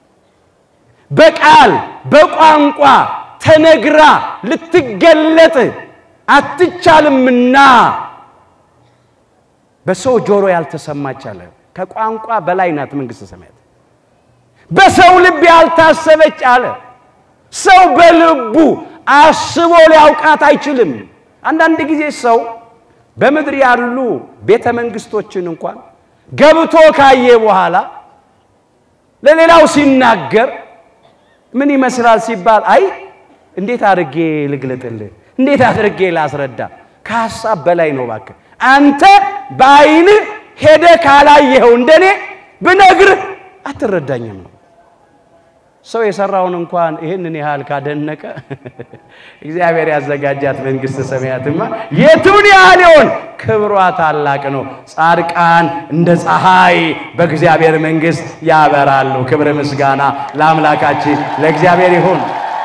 በቃል በቋንቋ ተነግራ ልትገለጥ አትቻልምና በሰው ጆሮ ያልተሰማች አለ ከቋንቋ በላይ ናት መንግስተ ሰማያት በሰው ልብ ያልታሰበች አለ ሰው በልቡ አስቦ ሊያውቃት አይችልም። አንዳንድ ጊዜ ሰው በመድር ያሉ ቤተ መንግስቶችን እንኳን ገብቶ ካየ በኋላ ለሌላው ሲናገር ምን ይመስላል ሲባል አይ እንዴት አድርጌ ልግለጥልህ እንዴት አድርጌ ላስረዳ ከሐሳብ በላይ ነው ባክ አንተ ባይን ሄደ ካላየው እንደኔ ብነግር አትረዳኝም ነው ሰው የሰራውን እንኳን ይሄንን ያህል ካደነቀ እግዚአብሔር ያዘጋጃት መንግስት ሰማያትማ የቱን ያህል ይሆን ክብሯ ታላቅ ነው ጻድቃን እንደ ፀሐይ በእግዚአብሔር መንግስት ያበራሉ ክብር ምስጋና ለአምላካችን ለእግዚአብሔር ይሁን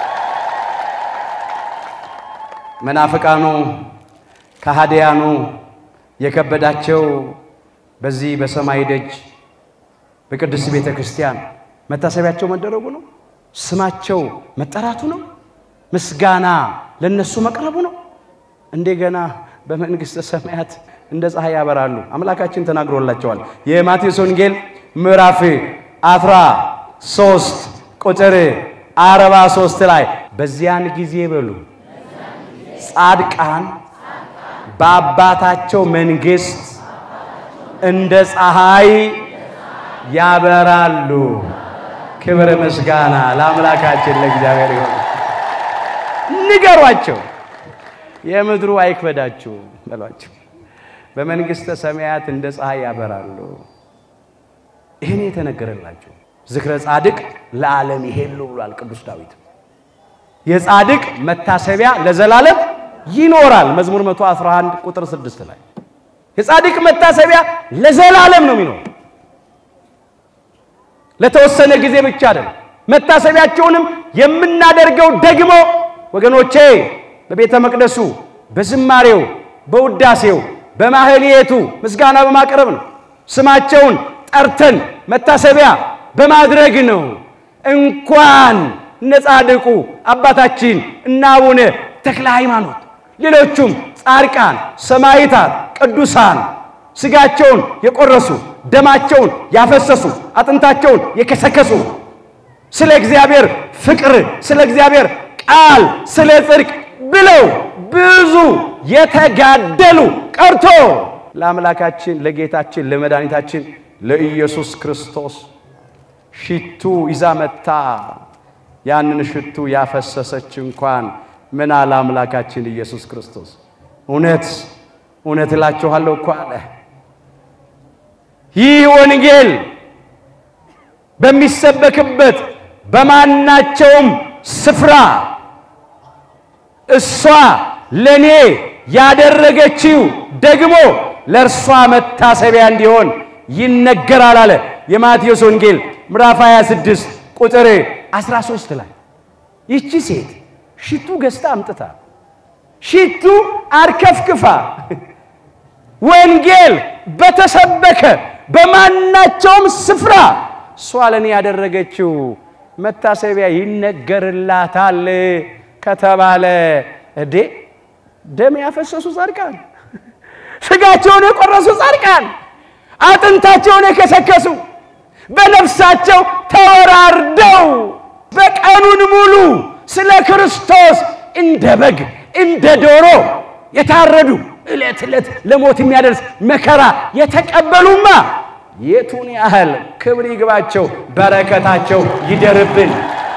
መናፍቃኑ ከሃዲያኑ የከበዳቸው በዚህ በሰማይ ደጅ በቅዱስ ቤተ ክርስቲያን መታሰቢያቸው መደረጉ ነው ስማቸው መጠራቱ ነው ምስጋና ለነሱ መቅረቡ ነው እንደገና በመንግስተ ሰማያት እንደ ፀሐይ ያበራሉ አምላካችን ተናግሮላቸዋል የማቴዎስ ወንጌል ምዕራፍ አስራ ሶስት ቁጥር አርባ ሶስት ላይ በዚያን ጊዜ በሉ ጻድቃን በአባታቸው መንግስት እንደ ፀሐይ ያበራሉ ክብር ምስጋና ለአምላካችን ለእግዚአብሔር ይሁን ንገሯቸው የምድሩ አይክበዳችሁ በሏቸው በመንግስተ ሰማያት እንደ ፀሐይ ያበራሉ ይሄን የተነገረላችሁ ዝክረ ጻድቅ ለዓለም ይሄሉ ብሏል ቅዱስ ዳዊት የጻድቅ መታሰቢያ ለዘላለም ይኖራል መዝሙር መቶ አስራ አንድ ቁጥር ስድስት ላይ የጻድቅ መታሰቢያ ለዘላለም ነው የሚኖር ለተወሰነ ጊዜ ብቻ አይደለም መታሰቢያቸውንም የምናደርገው ደግሞ ወገኖቼ በቤተ መቅደሱ በዝማሬው በውዳሴው በማህሌቱ ምስጋና በማቅረብ ነው ስማቸውን ጠርተን መታሰቢያ በማድረግ ነው እንኳን ነጻድቁ አባታችን እና አቡነ ተክለ ሃይማኖት ሌሎችም ጻድቃን ሰማዕታት ቅዱሳን ስጋቸውን የቆረሱ ደማቸውን ያፈሰሱ አጥንታቸውን የከሰከሱ ስለ እግዚአብሔር ፍቅር ስለ እግዚአብሔር ቃል ስለ ጽድቅ ብለው ብዙ የተጋደሉ ቀርቶ ለአምላካችን ለጌታችን ለመድኃኒታችን ለኢየሱስ ክርስቶስ ሽቱ ይዛ መጣ ያንን ሽቱ ያፈሰሰች እንኳን ምን አለ አምላካችን ኢየሱስ ክርስቶስ እውነት እውነት እላችኋለሁ እኮ አለ ይህ ወንጌል በሚሰበክበት በማናቸውም ስፍራ እሷ ለኔ ያደረገችው ደግሞ ለርሷ መታሰቢያ እንዲሆን ይነገራል አለ የማቴዎስ ወንጌል ምዕራፍ ሃያ ስድስት ቁጥር አስራ ሶስት ላይ ይቺ ሴት ሽቱ ገዝታ አምጥታ ሽቱ አርከፍክፋ ወንጌል በተሰበከ በማናቸውም ስፍራ እሷ ለኔ ያደረገችው መታሰቢያ ይነገርላታል ከተባለ እዴ ደም ያፈሰሱ ጻድቃን ስጋቸውን የቆረሱ ጻድቃን አጥንታቸውን የከሰከሱ በነፍሳቸው ተወራርደው በቀኑን ሙሉ ስለ ክርስቶስ እንደ በግ እንደ ዶሮ የታረዱ እለት እለት ለሞት የሚያደርስ መከራ የተቀበሉማ የቱን ያህል ክብር ይግባቸው በረከታቸው ይደርብን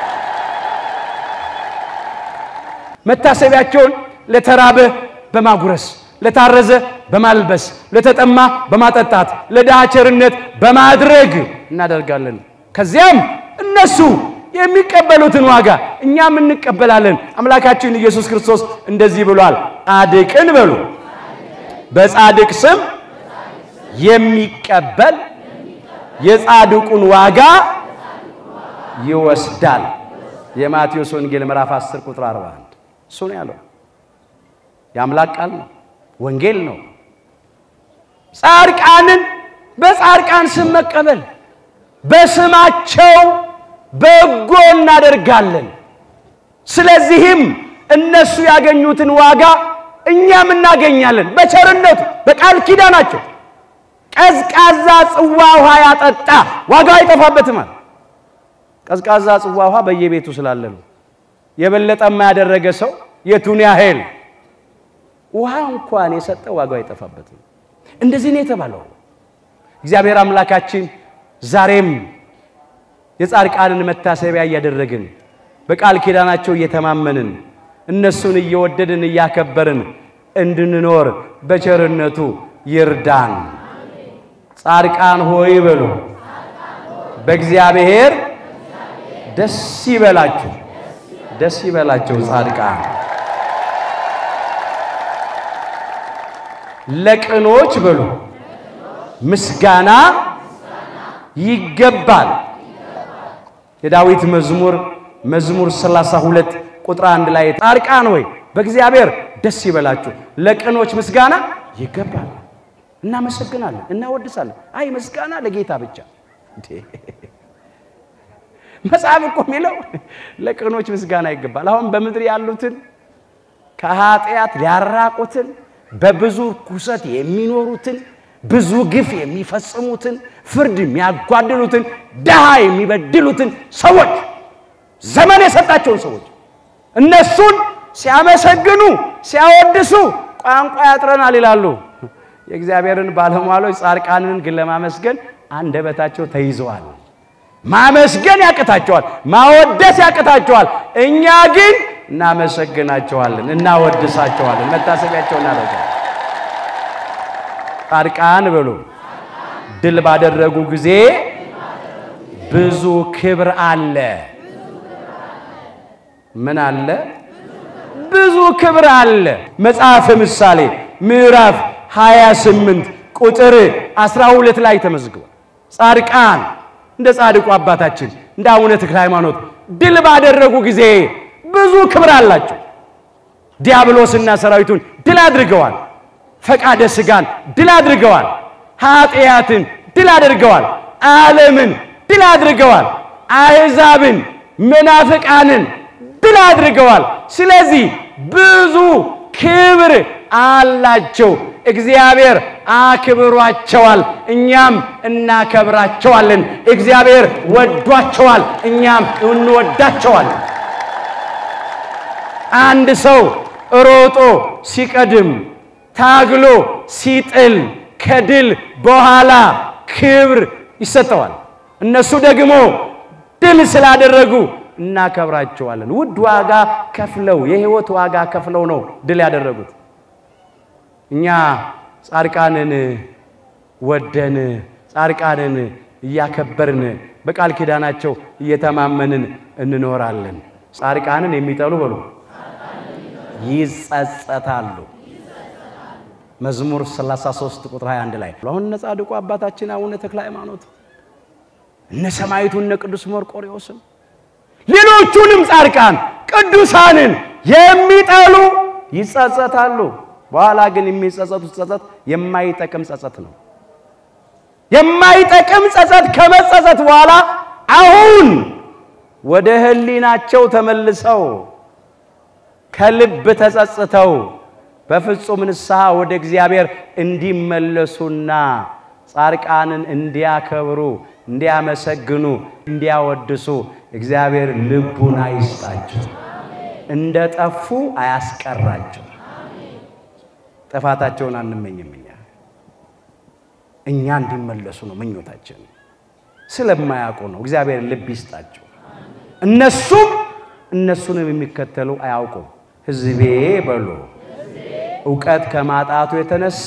መታሰቢያቸውን ለተራበ በማጉረስ ለታረዘ በማልበስ ለተጠማ በማጠጣት ለዳቸርነት በማድረግ እናደርጋለን ከዚያም እነሱ የሚቀበሉትን ዋጋ እኛም እንቀበላለን አምላካችን ኢየሱስ ክርስቶስ እንደዚህ ብሏል ጻድቅን በሉ በጻድቅ ስም የሚቀበል የጻድቁን ዋጋ ይወስዳል የማቴዎስ ወንጌል ምዕራፍ አስር ቁጥር አርባ አንድ እሱ ነው ያለው ያምላክ ቃል ነው ወንጌል ነው ጻድቃንን በጻድቃን ስም መቀበል በስማቸው በጎ እናደርጋለን ስለዚህም እነሱ ያገኙትን ዋጋ እኛም እናገኛለን በቸርነቱ በቃል ኪዳናቸው ቀዝቃዛ ጽዋ ውሃ ያጠጣ ዋጋ አይጠፋበትም ቀዝቃዛ ጽዋ ውሃ በየቤቱ ስላለ ነው የበለጠማ ያደረገ ሰው የቱን ያህል ውሃ እንኳን የሰጠው ዋጋው አይጠፋበትም እንደዚህ ነው የተባለው እግዚአብሔር አምላካችን ዛሬም የጻድቃንን መታሰቢያ ያደረግን በቃል ኪዳናቸው እየተማመንን እነሱን እየወደድን እያከበርን እንድንኖር በቸርነቱ ይርዳን ጻድቃን ሆይ በሉ በእግዚአብሔር ደስ ይበላችሁ ደስ ይበላችሁ ጻድቃን ለቅኖች በሉ ምስጋና ይገባል የዳዊት መዝሙር መዝሙር ሰላሳ ሁለት ቁጥር አንድ ላይ ጻድቃን ሆይ በእግዚአብሔር ደስ ይበላችሁ ለቅኖች ምስጋና ይገባል እናመሰግናለን እናወድሳለን አይ ምስጋና ለጌታ ብቻ መጽሐፍ እኮ የሚለው ለቅኖች ምስጋና ይገባል አሁን በመድር ያሉትን ከኃጢአት ሊያራቁትን በብዙ ኩሰት የሚኖሩትን ብዙ ግፍ የሚፈጽሙትን ፍርድ የሚያጓድሉትን ደሃ የሚበድሉትን ሰዎች ዘመን የሰጣቸው ሰዎች እነሱን ሲያመሰግኑ ሲያወድሱ ቋንቋ ያጥረናል ይላሉ የእግዚአብሔርን ባለሟሎች ጻድቃንን ግን ለማመስገን አንደበታቸው ተይዘዋል ማመስገን ያቀታቸዋል ማወደስ ያቀታቸዋል እኛ ግን እናመሰግናቸዋለን እናወድሳቸዋለን መታሰቢያቸውን እናደርጋለን ጻድቃን በሉ ድል ባደረጉ ጊዜ ብዙ ክብር አለ ምን አለ ብዙ ክብር አለ መጽሐፈ ምሳሌ ምዕራፍ ሃያ ስምንት ቁጥር አስራ ሁለት ላይ ተመዝግቧል ጻድቃን እንደ ጻድቁ አባታችን እንደ አቡነ ተክለ ሃይማኖት ድል ባደረጉ ጊዜ ብዙ ክብር አላቸው ዲያብሎስና ሰራዊቱን ድል አድርገዋል ፈቃደ ስጋን ድል አድርገዋል ኃጢአትን ድል አድርገዋል ዓለምን ድል አድርገዋል አሕዛብን መናፍቃንን ድል አድርገዋል ስለዚህ ብዙ ክብር አላቸው እግዚአብሔር አክብሯቸዋል እኛም እናከብራቸዋለን እግዚአብሔር ወዷቸዋል እኛም እንወዳቸዋለን አንድ ሰው ሮጦ ሲቀድም ታግሎ ሲጥል ከድል በኋላ ክብር ይሰጠዋል እነሱ ደግሞ ድል ስላደረጉ እናከብራቸዋለን ውድ ዋጋ ከፍለው የህይወት ዋጋ ከፍለው ነው ድል ያደረጉት እኛ ጻድቃንን ወደን ጻድቃንን ያከበርን በቃል ኪዳናቸው እየተማመንን እንኖራለን ጻድቃንን የሚጠሉ በሉ ይጸጸታሉ መዝሙር ሰላሳ ሶስት ቁጥር ሃያ አንድ ላይ አሁን ጻድቁ አባታችን አቡነ ተክለ ሃይማኖት እነ ሰማዕቱ እነ ቅዱስ መርቆሬዎስ ሌሎቹንም ጻድቃን ቅዱሳንን የሚጠሉ ይጸጸታሉ በኋላ ግን የሚጸጸቱት ጸጸት የማይጠቅም ጸጸት ነው የማይጠቅም ጸጸት ከመጸጸት በኋላ አሁን ወደ ህሊናቸው ተመልሰው ከልብ ተጸጽተው በፍጹም ንስሐ ወደ እግዚአብሔር እንዲመለሱና ጻድቃንን እንዲያከብሩ እንዲያመሰግኑ እንዲያወድሱ እግዚአብሔር ልቡን አይስጣቸው እንደጠፉ አያስቀራቸው ጥፋታቸውን አንመኝምኛ እኛ እንዲመለሱ ነው ምኞታችን ስለማያውቁ ነው እግዚአብሔር ልብ ይስጣቸው እነሱ እነሱንም የሚከተሉ አያውቁም ህዝቤ በሉ ዕውቀት ከማጣቱ የተነሳ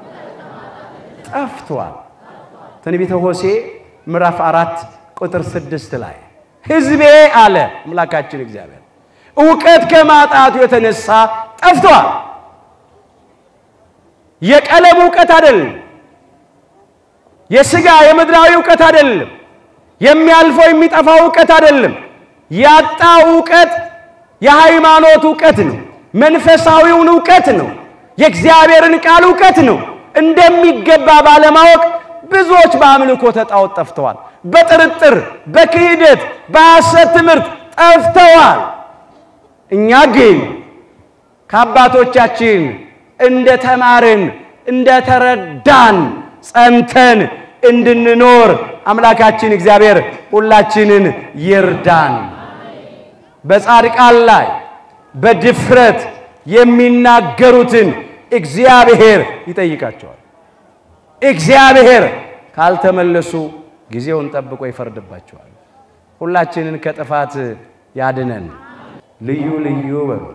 ጠፍቷል ትንቢተ ሆሴዕ ምዕራፍ አራት ቁጥር ስድስት ላይ ህዝቤ አለ አምላካችን እግዚአብሔር ዕውቀት ከማጣቱ የተነሳ ጠፍቷል የቀለም ዕውቀት አይደለም የሥጋ የምድራዊ ዕውቀት አይደለም የሚያልፈው የሚጠፋው ዕውቀት አይደለም ያጣ ዕውቀት የሃይማኖት ዕውቀት ነው መንፈሳዊው ዕውቀት ነው የእግዚአብሔርን ቃል ዕውቀት ነው እንደሚገባ ባለማወቅ ብዙዎች በአምልኮ ተጣዖት ጠፍተዋል በጥርጥር በክህደት በሐሰት ትምህርት ጠፍተዋል እኛ ግን ከአባቶቻችን እንደ ተማርን እንደ ተረዳን ጸንተን እንድንኖር አምላካችን እግዚአብሔር ሁላችንን ይርዳን በጻድቃን ላይ በድፍረት የሚናገሩትን እግዚአብሔር ይጠይቃቸዋል። እግዚአብሔር ካልተመለሱ ጊዜውን ጠብቆ ይፈርድባቸዋል። ሁላችንን ከጥፋት ያድነን። ልዩ ልዩ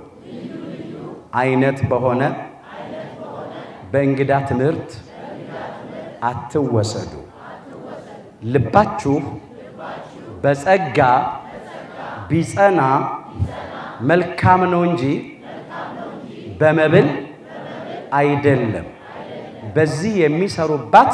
አይነት በሆነ በእንግዳ ትምህርት አትወሰዱ። ልባችሁ በጸጋ ቢጸና መልካም ነው እንጂ በመብል አይደለም። በዚህ የሚሰሩባት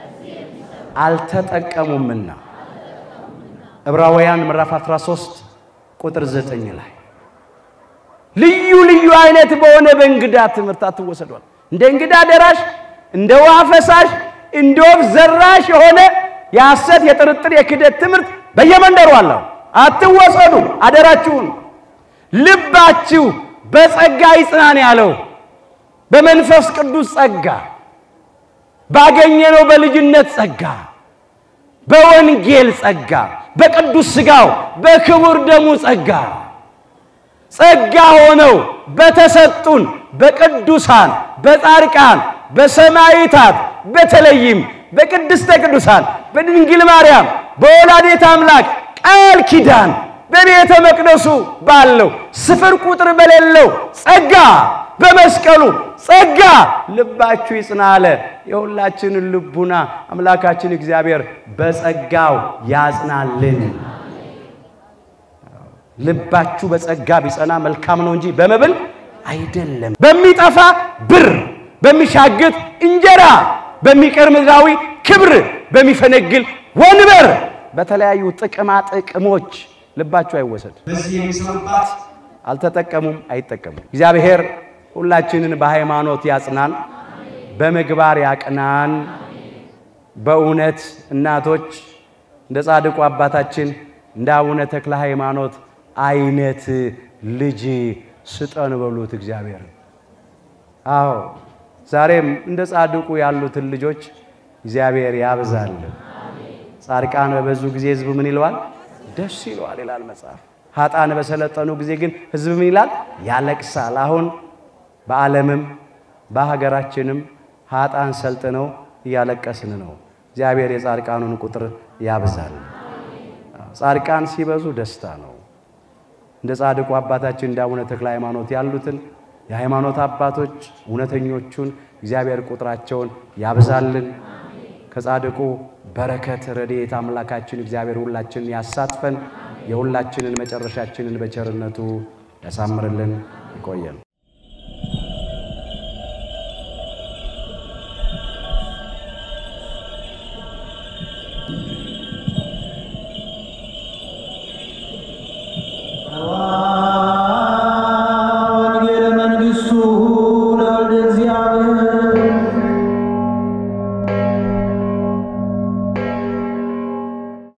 አልተጠቀሙምና ዕብራውያን ምዕራፍ አስራ ሶስት ቁጥር ዘጠኝ ላይ ልዩ ልዩ አይነት በሆነ በእንግዳ ትምህርት አትወሰዱ። እንደ እንግዳ ደራሽ እንደ ውሃ ፈሳሽ እንደ ወፍ ዘራሽ የሆነ የሐሰት የጥርጥር የክደት ትምህርት በየመንደሩ አለ። አትወሰዱ አደራችሁን። ልባችሁ በጸጋ ይጽናን ያለው በመንፈስ ቅዱስ ጸጋ ባገኘነው በልጅነት ጸጋ በወንጌል ጸጋ በቅዱስ ሥጋው በክቡር ደሙ ጸጋ ጸጋ ሆነው በተሰጡን በቅዱሳን በጻድቃን በሰማዕታት በተለይም በቅድስተ ቅዱሳን በድንግል ማርያም በወላዲተ አምላክ ቃል ኪዳን በቤተ መቅደሱ ባለው ስፍር ቁጥር በሌለው ጸጋ በመስቀሉ ጸጋ ልባችሁ ይጽናለ። የሁላችንን ልቡና አምላካችን እግዚአብሔር በጸጋው ያጽናልን። ልባችሁ በጸጋ ቢጸና መልካም ነው እንጂ በመብል አይደለም። በሚጠፋ ብር በሚሻግት እንጀራ በሚቀር ምድራዊ ክብር በሚፈነግል ወንበር በተለያዩ ጥቅማ ጥቅሞች ልባችሁ አይወሰድ። በዚህ የሚሰሩባት አልተጠቀሙም አይጠቀሙም። እግዚአብሔር ሁላችንን በሃይማኖት ያጽናን፣ በመግባር ያቅናን። በእውነት እናቶች እንደ ጻድቁ አባታችን እንደ አቡነ ተክለ ሃይማኖት አይነት ልጅ ስጠን በሉት እግዚአብሔር። አዎ ዛሬም እንደ ጻድቁ ያሉትን ልጆች እግዚአብሔር ያብዛል። ጻድቃን በበዙ ጊዜ ሕዝብ ምን ይለዋል? ደስ ይለዋል ይላል መጽሐፍ። ኃጥአን በሰለጠኑ ጊዜ ግን ሕዝብ ምን ይላል? ያለቅሳል። አሁን በዓለምም በሀገራችንም ኃጥአን ሰልጥነው ያለቀስን ነው። እግዚአብሔር የጻድቃኑን ቁጥር ያብዛል። ጻድቃን ሲበዙ ደስታ ነው። እንደ ጻድቁ አባታችን እንደ አቡነ ተክለ ሃይማኖት ያሉትን የሃይማኖት አባቶች እውነተኞቹን እግዚአብሔር ቁጥራቸውን ያብዛልን። ከጻድቁ በረከት ረድኤት አምላካችን እግዚአብሔር ሁላችንን ያሳትፈን። የሁላችንን መጨረሻችንን በቸርነቱ ያሳምርልን። ይቆየን።